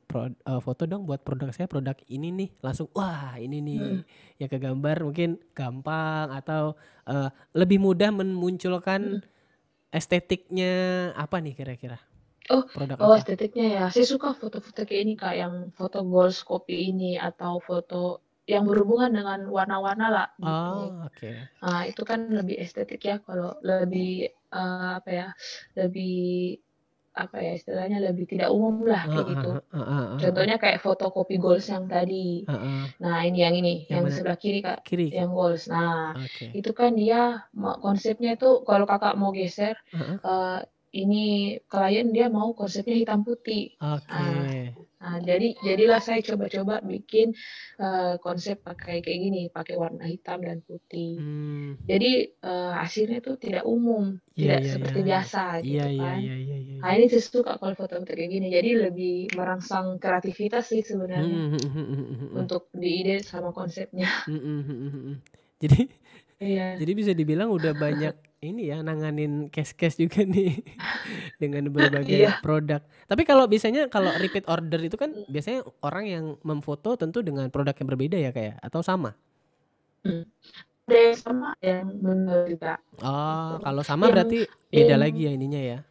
foto dong buat produk saya, produk ini nih, langsung wah ini nih Mm-mm. yang kegambar mungkin gampang atau lebih mudah memunculkan Mm-mm. estetiknya apa nih kira-kira Oh, produk oh apa? estetiknya ya. Saya suka foto-foto kayak ini Kak, yang foto goals kopi ini atau foto yang berhubungan dengan warna-warna lah gitu. Oh, oke. Nah, itu kan lebih estetik ya kalau lebih apa ya, lebih apa ya istilahnya lebih tidak umum lah Heeh, kayak gitu. heeh, heeh, heeh, Contohnya kayak fotokopi goals yang tadi. heeh. Nah, ini, Yang yang mana? sebelah kiri Kak, Kiri. yang goals. Nah, Oke. itu kan dia konsepnya itu kalau Kakak mau geser, Heeh. ini klien dia mau konsepnya hitam putih. Oke. Nah, jadilah saya coba-coba bikin konsep pakai kayak gini, pakai warna hitam dan putih. Hmm. Jadi hasilnya itu tidak umum, Iya, tidak iya, iya. seperti biasa Iya, gitu iya, kan. iya, iya, iya, Nah, iya. ini saya suka kalau foto-foto kayak gini. Jadi lebih merangsang kreativitas sih sebenarnya Hmm, hmm, hmm, hmm, hmm, hmm. untuk diide sama konsepnya. Hmm, hmm, hmm, hmm, hmm. Jadi Iya, jadi bisa dibilang udah banyak ini ya nanganin case-case juga nih dengan berbagai iya. produk. Tapi kalau biasanya kalau repeat order itu kan biasanya orang yang memfoto tentu dengan produk yang berbeda ya kayak atau sama? Hmm. Ada yang sama, ada yang benar juga. Gitu. Oh, kalau sama Yang berarti beda yang lagi ya ininya ya.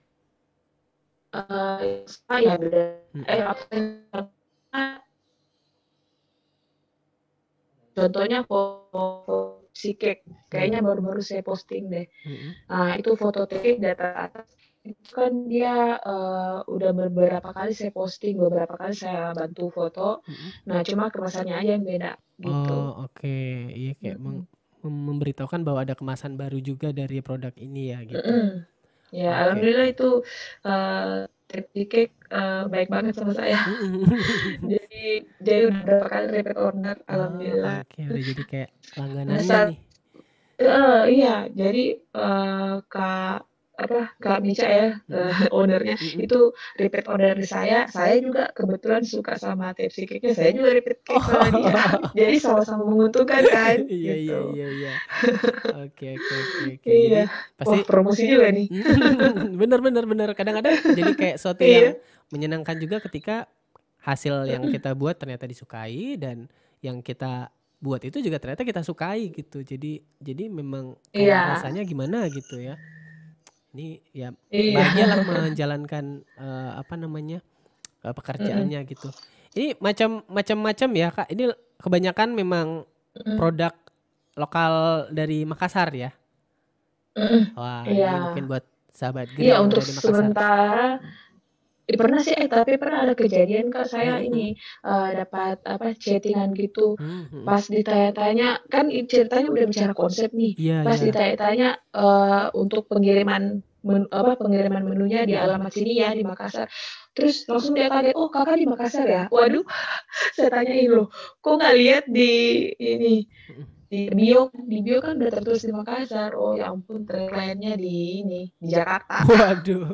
sama ya beda. Mm-mm. Apa contohnya foto si cake, kayaknya baru-baru saya posting deh. Mm-mm. Nah, itu foto cake data atas itu kan dia udah beberapa kali saya posting, beberapa kali saya bantu foto. Mm-mm. Nah, cuma kemasannya aja yang beda gitu. Oh, oke. Iya kayak Mm-mm. memberitahukan bahwa ada kemasan baru juga dari produk ini ya gitu. Mm-mm. Ya, Oke. alhamdulillah itu Tripty Cake baik banget sama saya. Jadi udah berapa kali repeat order, Oh, alhamdulillah. oke. Udah jadi kayak Nah, langganannya saat nih. iya, jadi Kak Mica ya, Mm-mm. ownernya Mm-mm. itu repeat order di saya juga kebetulan suka sama Tipsy Cake-nya, saya juga repeat cake sama dia. Oh. Jadi sama-sama menguntungkan kan, Iya, iya, gitu. iya, iya. Oke, oke, oke, oke. Iya. Jadi pasti Wah, promosi juga nih. bener, bener, bener. Kadang-kadang jadi kayak suatu Iya. yang menyenangkan juga ketika hasil yang kita buat ternyata disukai dan yang kita buat itu juga ternyata kita sukai gitu. Jadi memang kayak Iya. rasanya gimana gitu ya. Ini ya Iya. bahagialah menjalankan apa namanya Mm-mm. pekerjaannya gitu. Ini macam-macam ya Kak. Ini kebanyakan memang Mm-mm. produk lokal dari Makassar ya. Mm-mm. Wah, Iya. ini mungkin buat sahabat Green Iya, yang untuk ada di Makassar. sementara pernah sih tapi pernah ada kejadian Kak, saya Mm-mm. ini dapat chattingan gitu. Mm-mm. Pas ditanya-tanya kan ceritanya udah bicara konsep nih. Iya, Pas iya. ditanya-tanya untuk pengiriman menunya di alamat sini ya di Makassar. Terus langsung dia kaget, "Oh, Kakak di Makassar ya?" Waduh, saya tanyain loh, "Kok nggak lihat di ini Mm-mm. di bio kan udah tertulis di Makassar." Oh ya ampun, kliennya di Jakarta. Waduh.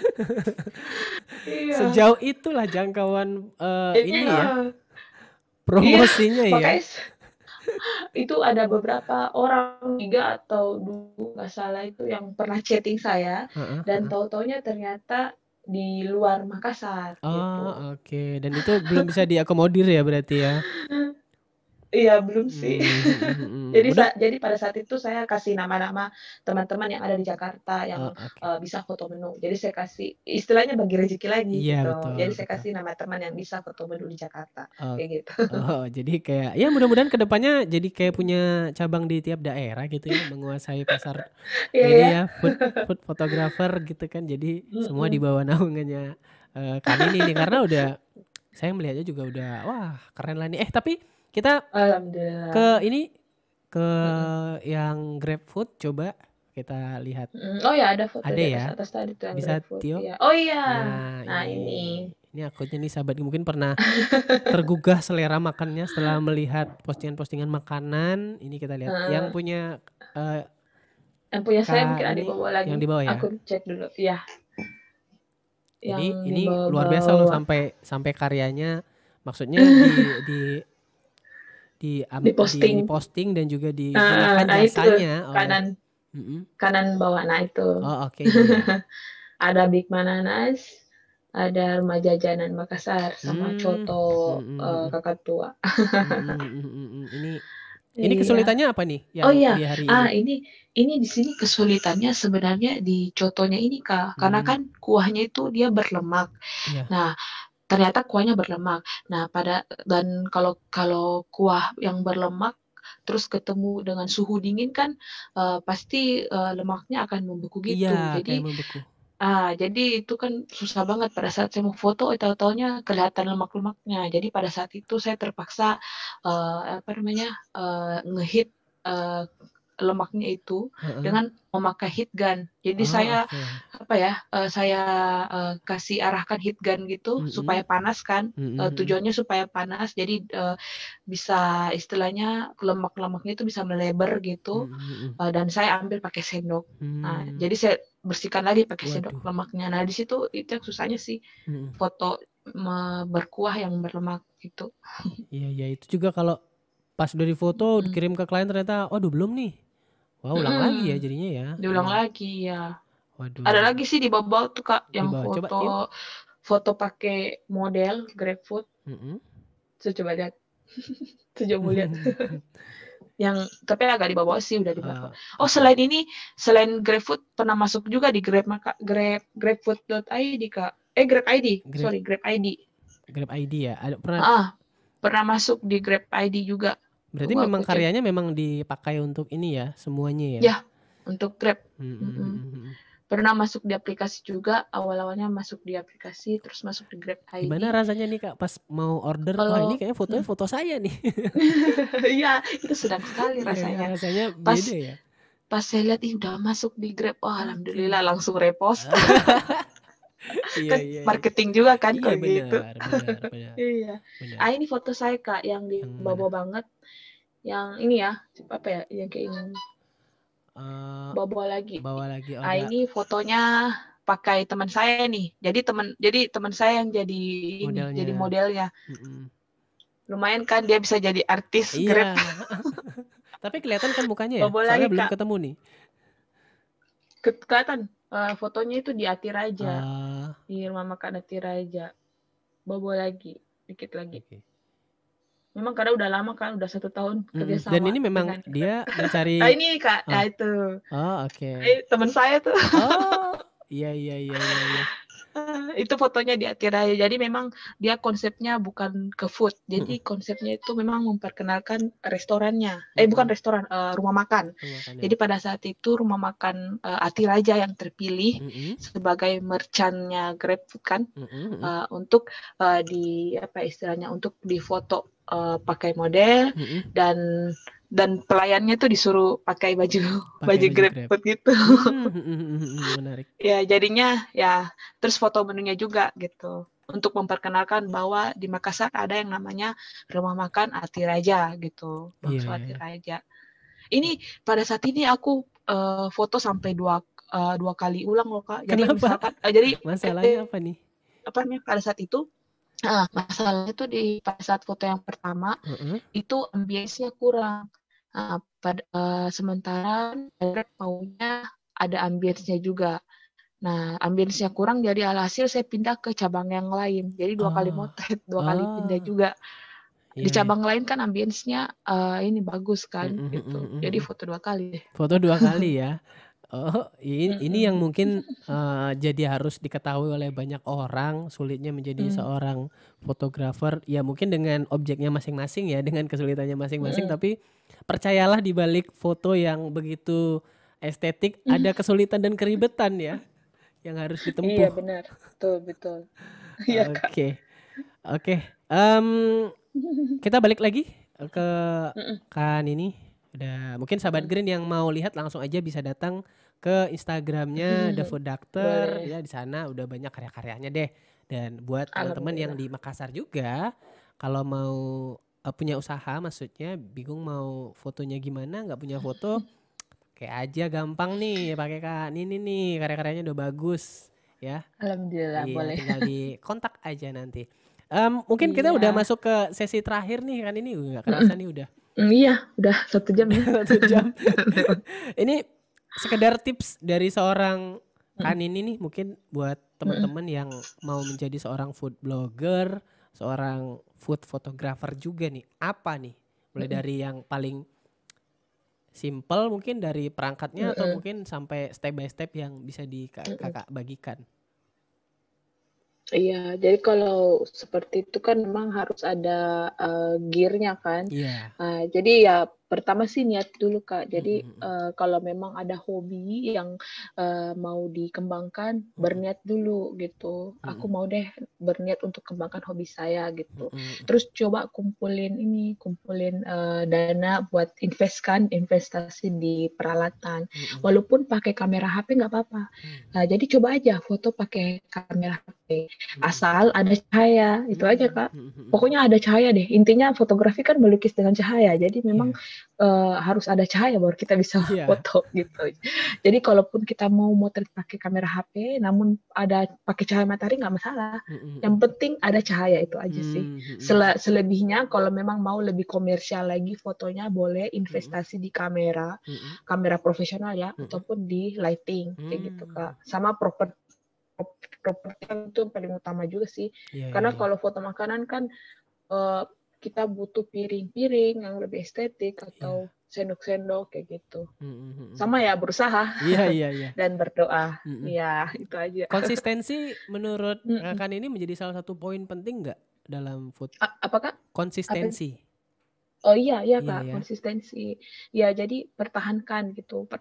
Iya. Sejauh itulah jangkauan ini Iya. ya promosinya ya. Makanya itu ada beberapa orang 3 atau 2 nggak salah itu yang pernah chatting saya Heeh, dan heeh. tahu-taunya ternyata di luar Makassar gitu. Oh, oke. Dan itu belum bisa diakomodir ya berarti ya. Iya belum sih. Mudah. Jadi pada saat itu saya kasih nama-nama teman-teman yang ada di Jakarta yang Oh, oke. bisa foto menu. Jadi saya kasih istilahnya bagi rezeki lagi Iya, gitu. betul, Jadi saya betul. kasih nama teman yang bisa foto menu di Jakarta Oh, kayak gitu. oh, jadi kayak ya mudah-mudahan kedepannya jadi kayak punya cabang di tiap daerah gitu ya, menguasai pasar Iya ini ya. ya, food photographer gitu kan. Jadi semua di Mm-mm. bawah naungannya kan ini nih karena udah saya melihatnya juga udah wah keren lah nih. Tapi kita Alhamdulillah. ke Mm-mm. yang GrabFood coba kita lihat. Oh ya ada foto Ada di ya? atas tadi tuh yang Bisa GrabFood. Tio? Iya. Oh iya. Nah, Nah ini. ini akutnya nih sahabat mungkin pernah tergugah selera makannya setelah melihat postingan-postingan makanan. Ini kita lihat yang punya Yang punya saya mungkin ada ini di bawah lagi. yang di bawah ya. Aku cek dulu. Iya. Ini luar biasa loh sampai karyanya maksudnya diposting dan juga digunakan nah jasanya itu kanan bawah. Nah itu. Oh, oke. Iya. Ada Big Mananas, ada rumah jajanan Makassar sama Hmm, Coto mm, mm, mm, kakak tua. Ini Iya. kesulitannya apa nih Oh yang iya, di hari ini? ini di sini kesulitannya sebenarnya di cotonya ini Kak, karena Mm, kan kuahnya itu dia berlemak. iya, Nah, ternyata kuahnya berlemak. Nah, dan kalau kalau kuah yang berlemak terus ketemu dengan suhu dingin kan pasti lemaknya akan membeku iya gitu. Jadi kayak membeku. jadi itu kan susah banget pada saat saya mau foto, tahu-taunya kelihatan lemak-lemaknya. Jadi pada saat itu saya terpaksa apa namanya ngehit eh, lemaknya itu Heeh. dengan memakai heat gun. Jadi Oh, saya oke. apa ya saya kasih arahkan heat gun gitu Mm-mm, supaya panas kan. mm-mm, Tujuannya supaya panas, jadi bisa istilahnya lemak-lemaknya itu bisa melebar gitu. mm-mm, Dan saya ambil pakai sendok. Nah, mm. jadi saya bersihkan lagi pakai sendok Waduh. lemaknya. Nah, di situ itu yang susahnya sih Mm. foto berkuah yang berlemak gitu. Iya, iya itu juga kalau pas udah difoto Mm. dikirim ke klien ternyata, waduh belum nih. Wah, ulang lagi ya Mm-mm. jadinya ya. Diulang Iya. lagi ya. Ada Waduh. lagi sih di bawah tuh Kak Di yang bawah coba foto yuk. foto pakai model GrabFood. Mm-mm. Saya coba lihat. Saya coba lihat. Yang tapi agak di bawah sih udah di belakang. Oh, Oke. selain GrabFood pernah masuk juga di GrabFood.id Kak. Grab ID, Grab sorry, Grab ID. Grab ID ya. Ada pernah. Pernah masuk di Grab ID juga. Berarti Tunggu memang aku cek. karyanya memang dipakai untuk ini ya semuanya ya. Ya, untuk Grab. Mm-mm. Mm-mm. Pernah masuk di aplikasi juga. Awal-awalnya masuk di aplikasi, terus masuk di Grab Gimana ID. rasanya nih Kak pas mau order? Wah ini Kalau kayaknya fotonya foto saya nih. iya, itu sedang sekali Iya ya rasanya. rasanya Pas beda ya. pas saya lihat udah masuk di Grab, wah Oke. alhamdulillah langsung repost. Iya Kan iya iya. marketing juga kan Iya kalau gitu. benar benar benar Iya. benar. Ini foto saya Kak yang di Yang mana? bawah banget. Yang ini ya, apa ya? Yang kayak ini. Eh Bawah lagi. bawa lagi oh, ada Ini fotonya pakai teman saya nih. Jadi teman saya yang jadi modelnya. modelnya. Mm-mm. Lumayan kan dia bisa jadi artis Iya. Grab. Tapi kelihatan kan mukanya ya? Bawah Soalnya lagi belum Kak. ketemu nih. Kelihatan fotonya itu di Atiraja. Ah, Di rumah makan Atiraja. Bawah lagi. Dikit lagi. oke. Memang karena udah lama kan, udah 1 tahun kerja Dan sama ini memang dengan Grab. dia mencari. Ini Kak, Ah, itu. oh oke. Teman saya tuh. Oh iya iya iya iya iya. Itu fotonya di Atiraja. Jadi memang dia konsepnya bukan ke food. Mm-mm. Jadi konsepnya itu memang memperkenalkan restorannya. Bukan Mm-mm. restoran, rumah makan. Rumah makan ya. Jadi pada saat itu rumah makan Atiraja yang terpilih Mm-mm. sebagai merchantnya GrabFood kan Mm-mm. untuk di apa istilahnya untuk difoto pakai model Mm-mm. dan pelayannya tuh disuruh pakai baju Pakai baju Grab. GrabFood gitu. Menarik. Ya jadinya ya terus foto menunya juga gitu untuk memperkenalkan bahwa di Makassar ada yang namanya rumah makan Atiraja gitu, Iya Bangsu iya iya. Atiraja. Ini pada saat ini aku foto sampai dua kali ulang loh Kak. Jadi Kenapa? misalkan jadi Masalahnya apa nih? apa namanya pada saat itu masalahnya tuh pada saat foto yang pertama Heeh. itu ambience-nya kurang. Sementara Grab maunya ada ambience-nya juga. Nah, ambience-nya kurang jadi alhasil saya pindah ke cabang yang lain. Jadi 2 kali Oh. motret, 2 kali pindah Oh. juga. Di Iya iya. cabang lain kan ambience-nya ini bagus kan Mm-mm, gitu. mm-mm, Jadi mm-mm. foto 2 kali deh. Foto 2 kali ya. Oh, ini yang Mm-mm. mungkin jadi harus diketahui oleh banyak orang, sulitnya menjadi Mm. seorang fotografer. Ya mungkin dengan objeknya masing-masing ya, dengan kesulitannya masing-masing, Mm-mm. tapi percayalah di balik foto yang begitu estetik ada kesulitan dan keribetan ya yang harus Iya ditempuh. benar. Betul. Iya Kak. Oke. Oke. Kita balik lagi ke Mm-mm. kan ini udah mungkin sahabat Green yang mau lihat langsung aja bisa datang ke Instagramnya The Food Doctor Boleh. ya, di sana udah banyak karya-karyanya deh. Dan buat teman-teman yang di Makassar juga kalau mau punya usaha, maksudnya bingung mau fotonya gimana, nggak punya foto, kayak aja gampang nih pakai Kak ini nih, karya-karyanya udah bagus ya. Alhamdulillah Iya, boleh. tinggal di kontak aja nanti. Mungkin kita udah Iya. masuk ke sesi terakhir nih kan, ini nggak kerasa nih udah Iya, udah 1 jam ya. 1 jam. Ini sekedar tips dari seorang Kan ini nih mungkin buat teman-teman yang mau menjadi seorang food blogger, seorang food photographer juga nih. Apa nih? Mulai dari yang paling simple mungkin dari perangkatnya atau mungkin sampai step by step yang bisa kakak bagikan. Iya, jadi kalau seperti itu kan memang harus ada gear-nya kan. Iya. Jadi ya pertama sih niat dulu Kak. Jadi kalau memang ada hobi yang mau dikembangkan, berniat dulu gitu. Aku mau deh berniat untuk kembangkan hobi saya gitu. Terus coba kumpulin dana buat investasi di peralatan. Walaupun pakai kamera HP nggak apa-apa. Jadi coba aja foto pakai kamera HP. Asal ada cahaya, itu aja Kak. Pokoknya ada cahaya deh. Intinya fotografi kan melukis dengan cahaya. Jadi memang harus ada cahaya baru kita bisa foto gitu. Jadi kalaupun kita mau motret pakai kamera HP, namun ada pakai cahaya matahari nggak masalah. Yang penting ada cahaya, itu aja sih. Selebihnya kalau memang mau lebih komersial lagi fotonya, boleh investasi di kamera profesional ya, ataupun di lighting kayak gitu Kak. Sama properti itu paling utama juga sih. Karena kalau foto makanan kan kita butuh piring-piring yang lebih estetik atau sendok-sendok kayak gitu. Sama ya, berusaha dan berdoa. Ya, itu aja. Konsistensi menurut kan ini menjadi salah satu poin penting nggak dalam food? Apakah? Konsistensi. Oh iya Kak, konsistensi. Ya, jadi pertahankan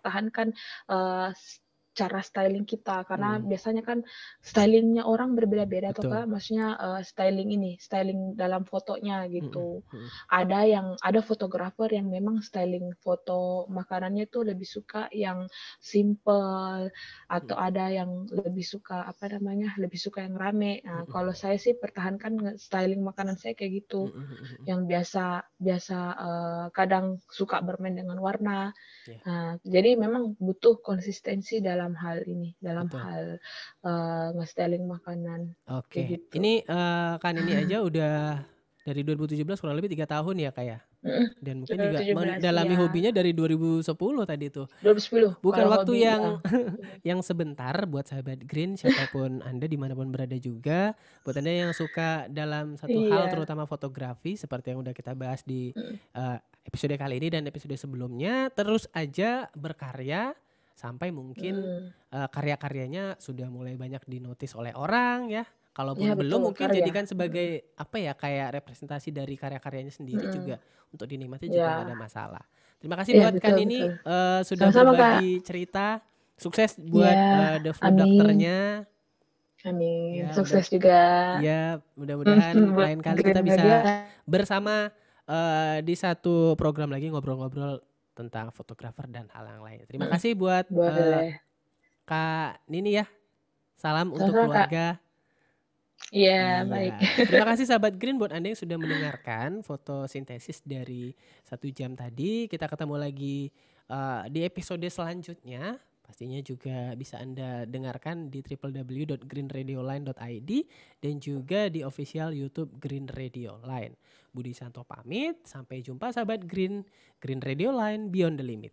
cara styling kita, karena biasanya kan stylingnya orang berbeda-beda tuh Kak. Maksudnya styling dalam fotonya gitu. Ada fotografer yang memang styling foto makanannya tuh lebih suka yang simple, atau ada yang lebih suka lebih suka yang rame. Nah, kalau saya sih pertahankan styling makanan saya kayak gitu. Yang biasa kadang suka bermain dengan warna. Nah, jadi memang butuh konsistensi dalam hal nge-styling makanan. Oke. Gitu. Ini kan ini aja udah dari 2017 kurang lebih 3 tahun ya Kak ya. Dan mungkin juga mendalami hobinya dari 2010 tadi tuh. 2010. Bukan waktu yang sebentar buat sahabat Green, siapapun Anda dimanapun berada juga. Buat Anda yang suka dalam satu hal terutama fotografi seperti yang udah kita bahas di episode kali ini dan episode sebelumnya, terus aja berkarya sampai mungkin karya-karyanya sudah mulai banyak dinotis oleh orang ya. Kalaupun belum mungkin jadikan sebagai kayak representasi dari karya-karyanya sendiri juga untuk dinikmati juga gak ada masalah. Terima kasih buat Kan ini sudah berbagi cerita. Sukses buat The Food Doctor-nya. Amin. Sukses juga. Ya, mudah-mudahan lain kali kita bisa bersama di satu program lagi ngobrol-ngobrol tentang fotografer dan hal yang lain. Terima kasih buat Kak Nini ya. Salam untuk keluarga. Iya, baik. Terima kasih sahabat Green buat Anda yang sudah mendengarkan fotosintesis dari 1 jam tadi. Kita ketemu lagi di episode selanjutnya. Pastinya juga bisa Anda dengarkan di www.greenradioline.id dan juga di official YouTube Green Radio Line. Budi Santo pamit, sampai jumpa sahabat Green Radio Line Beyond the Limit.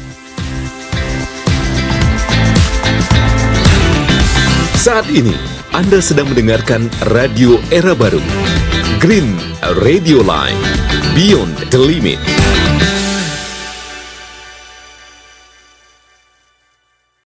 Saat ini Anda sedang mendengarkan Radio Era Baru, Green Radio Line Beyond the Limit.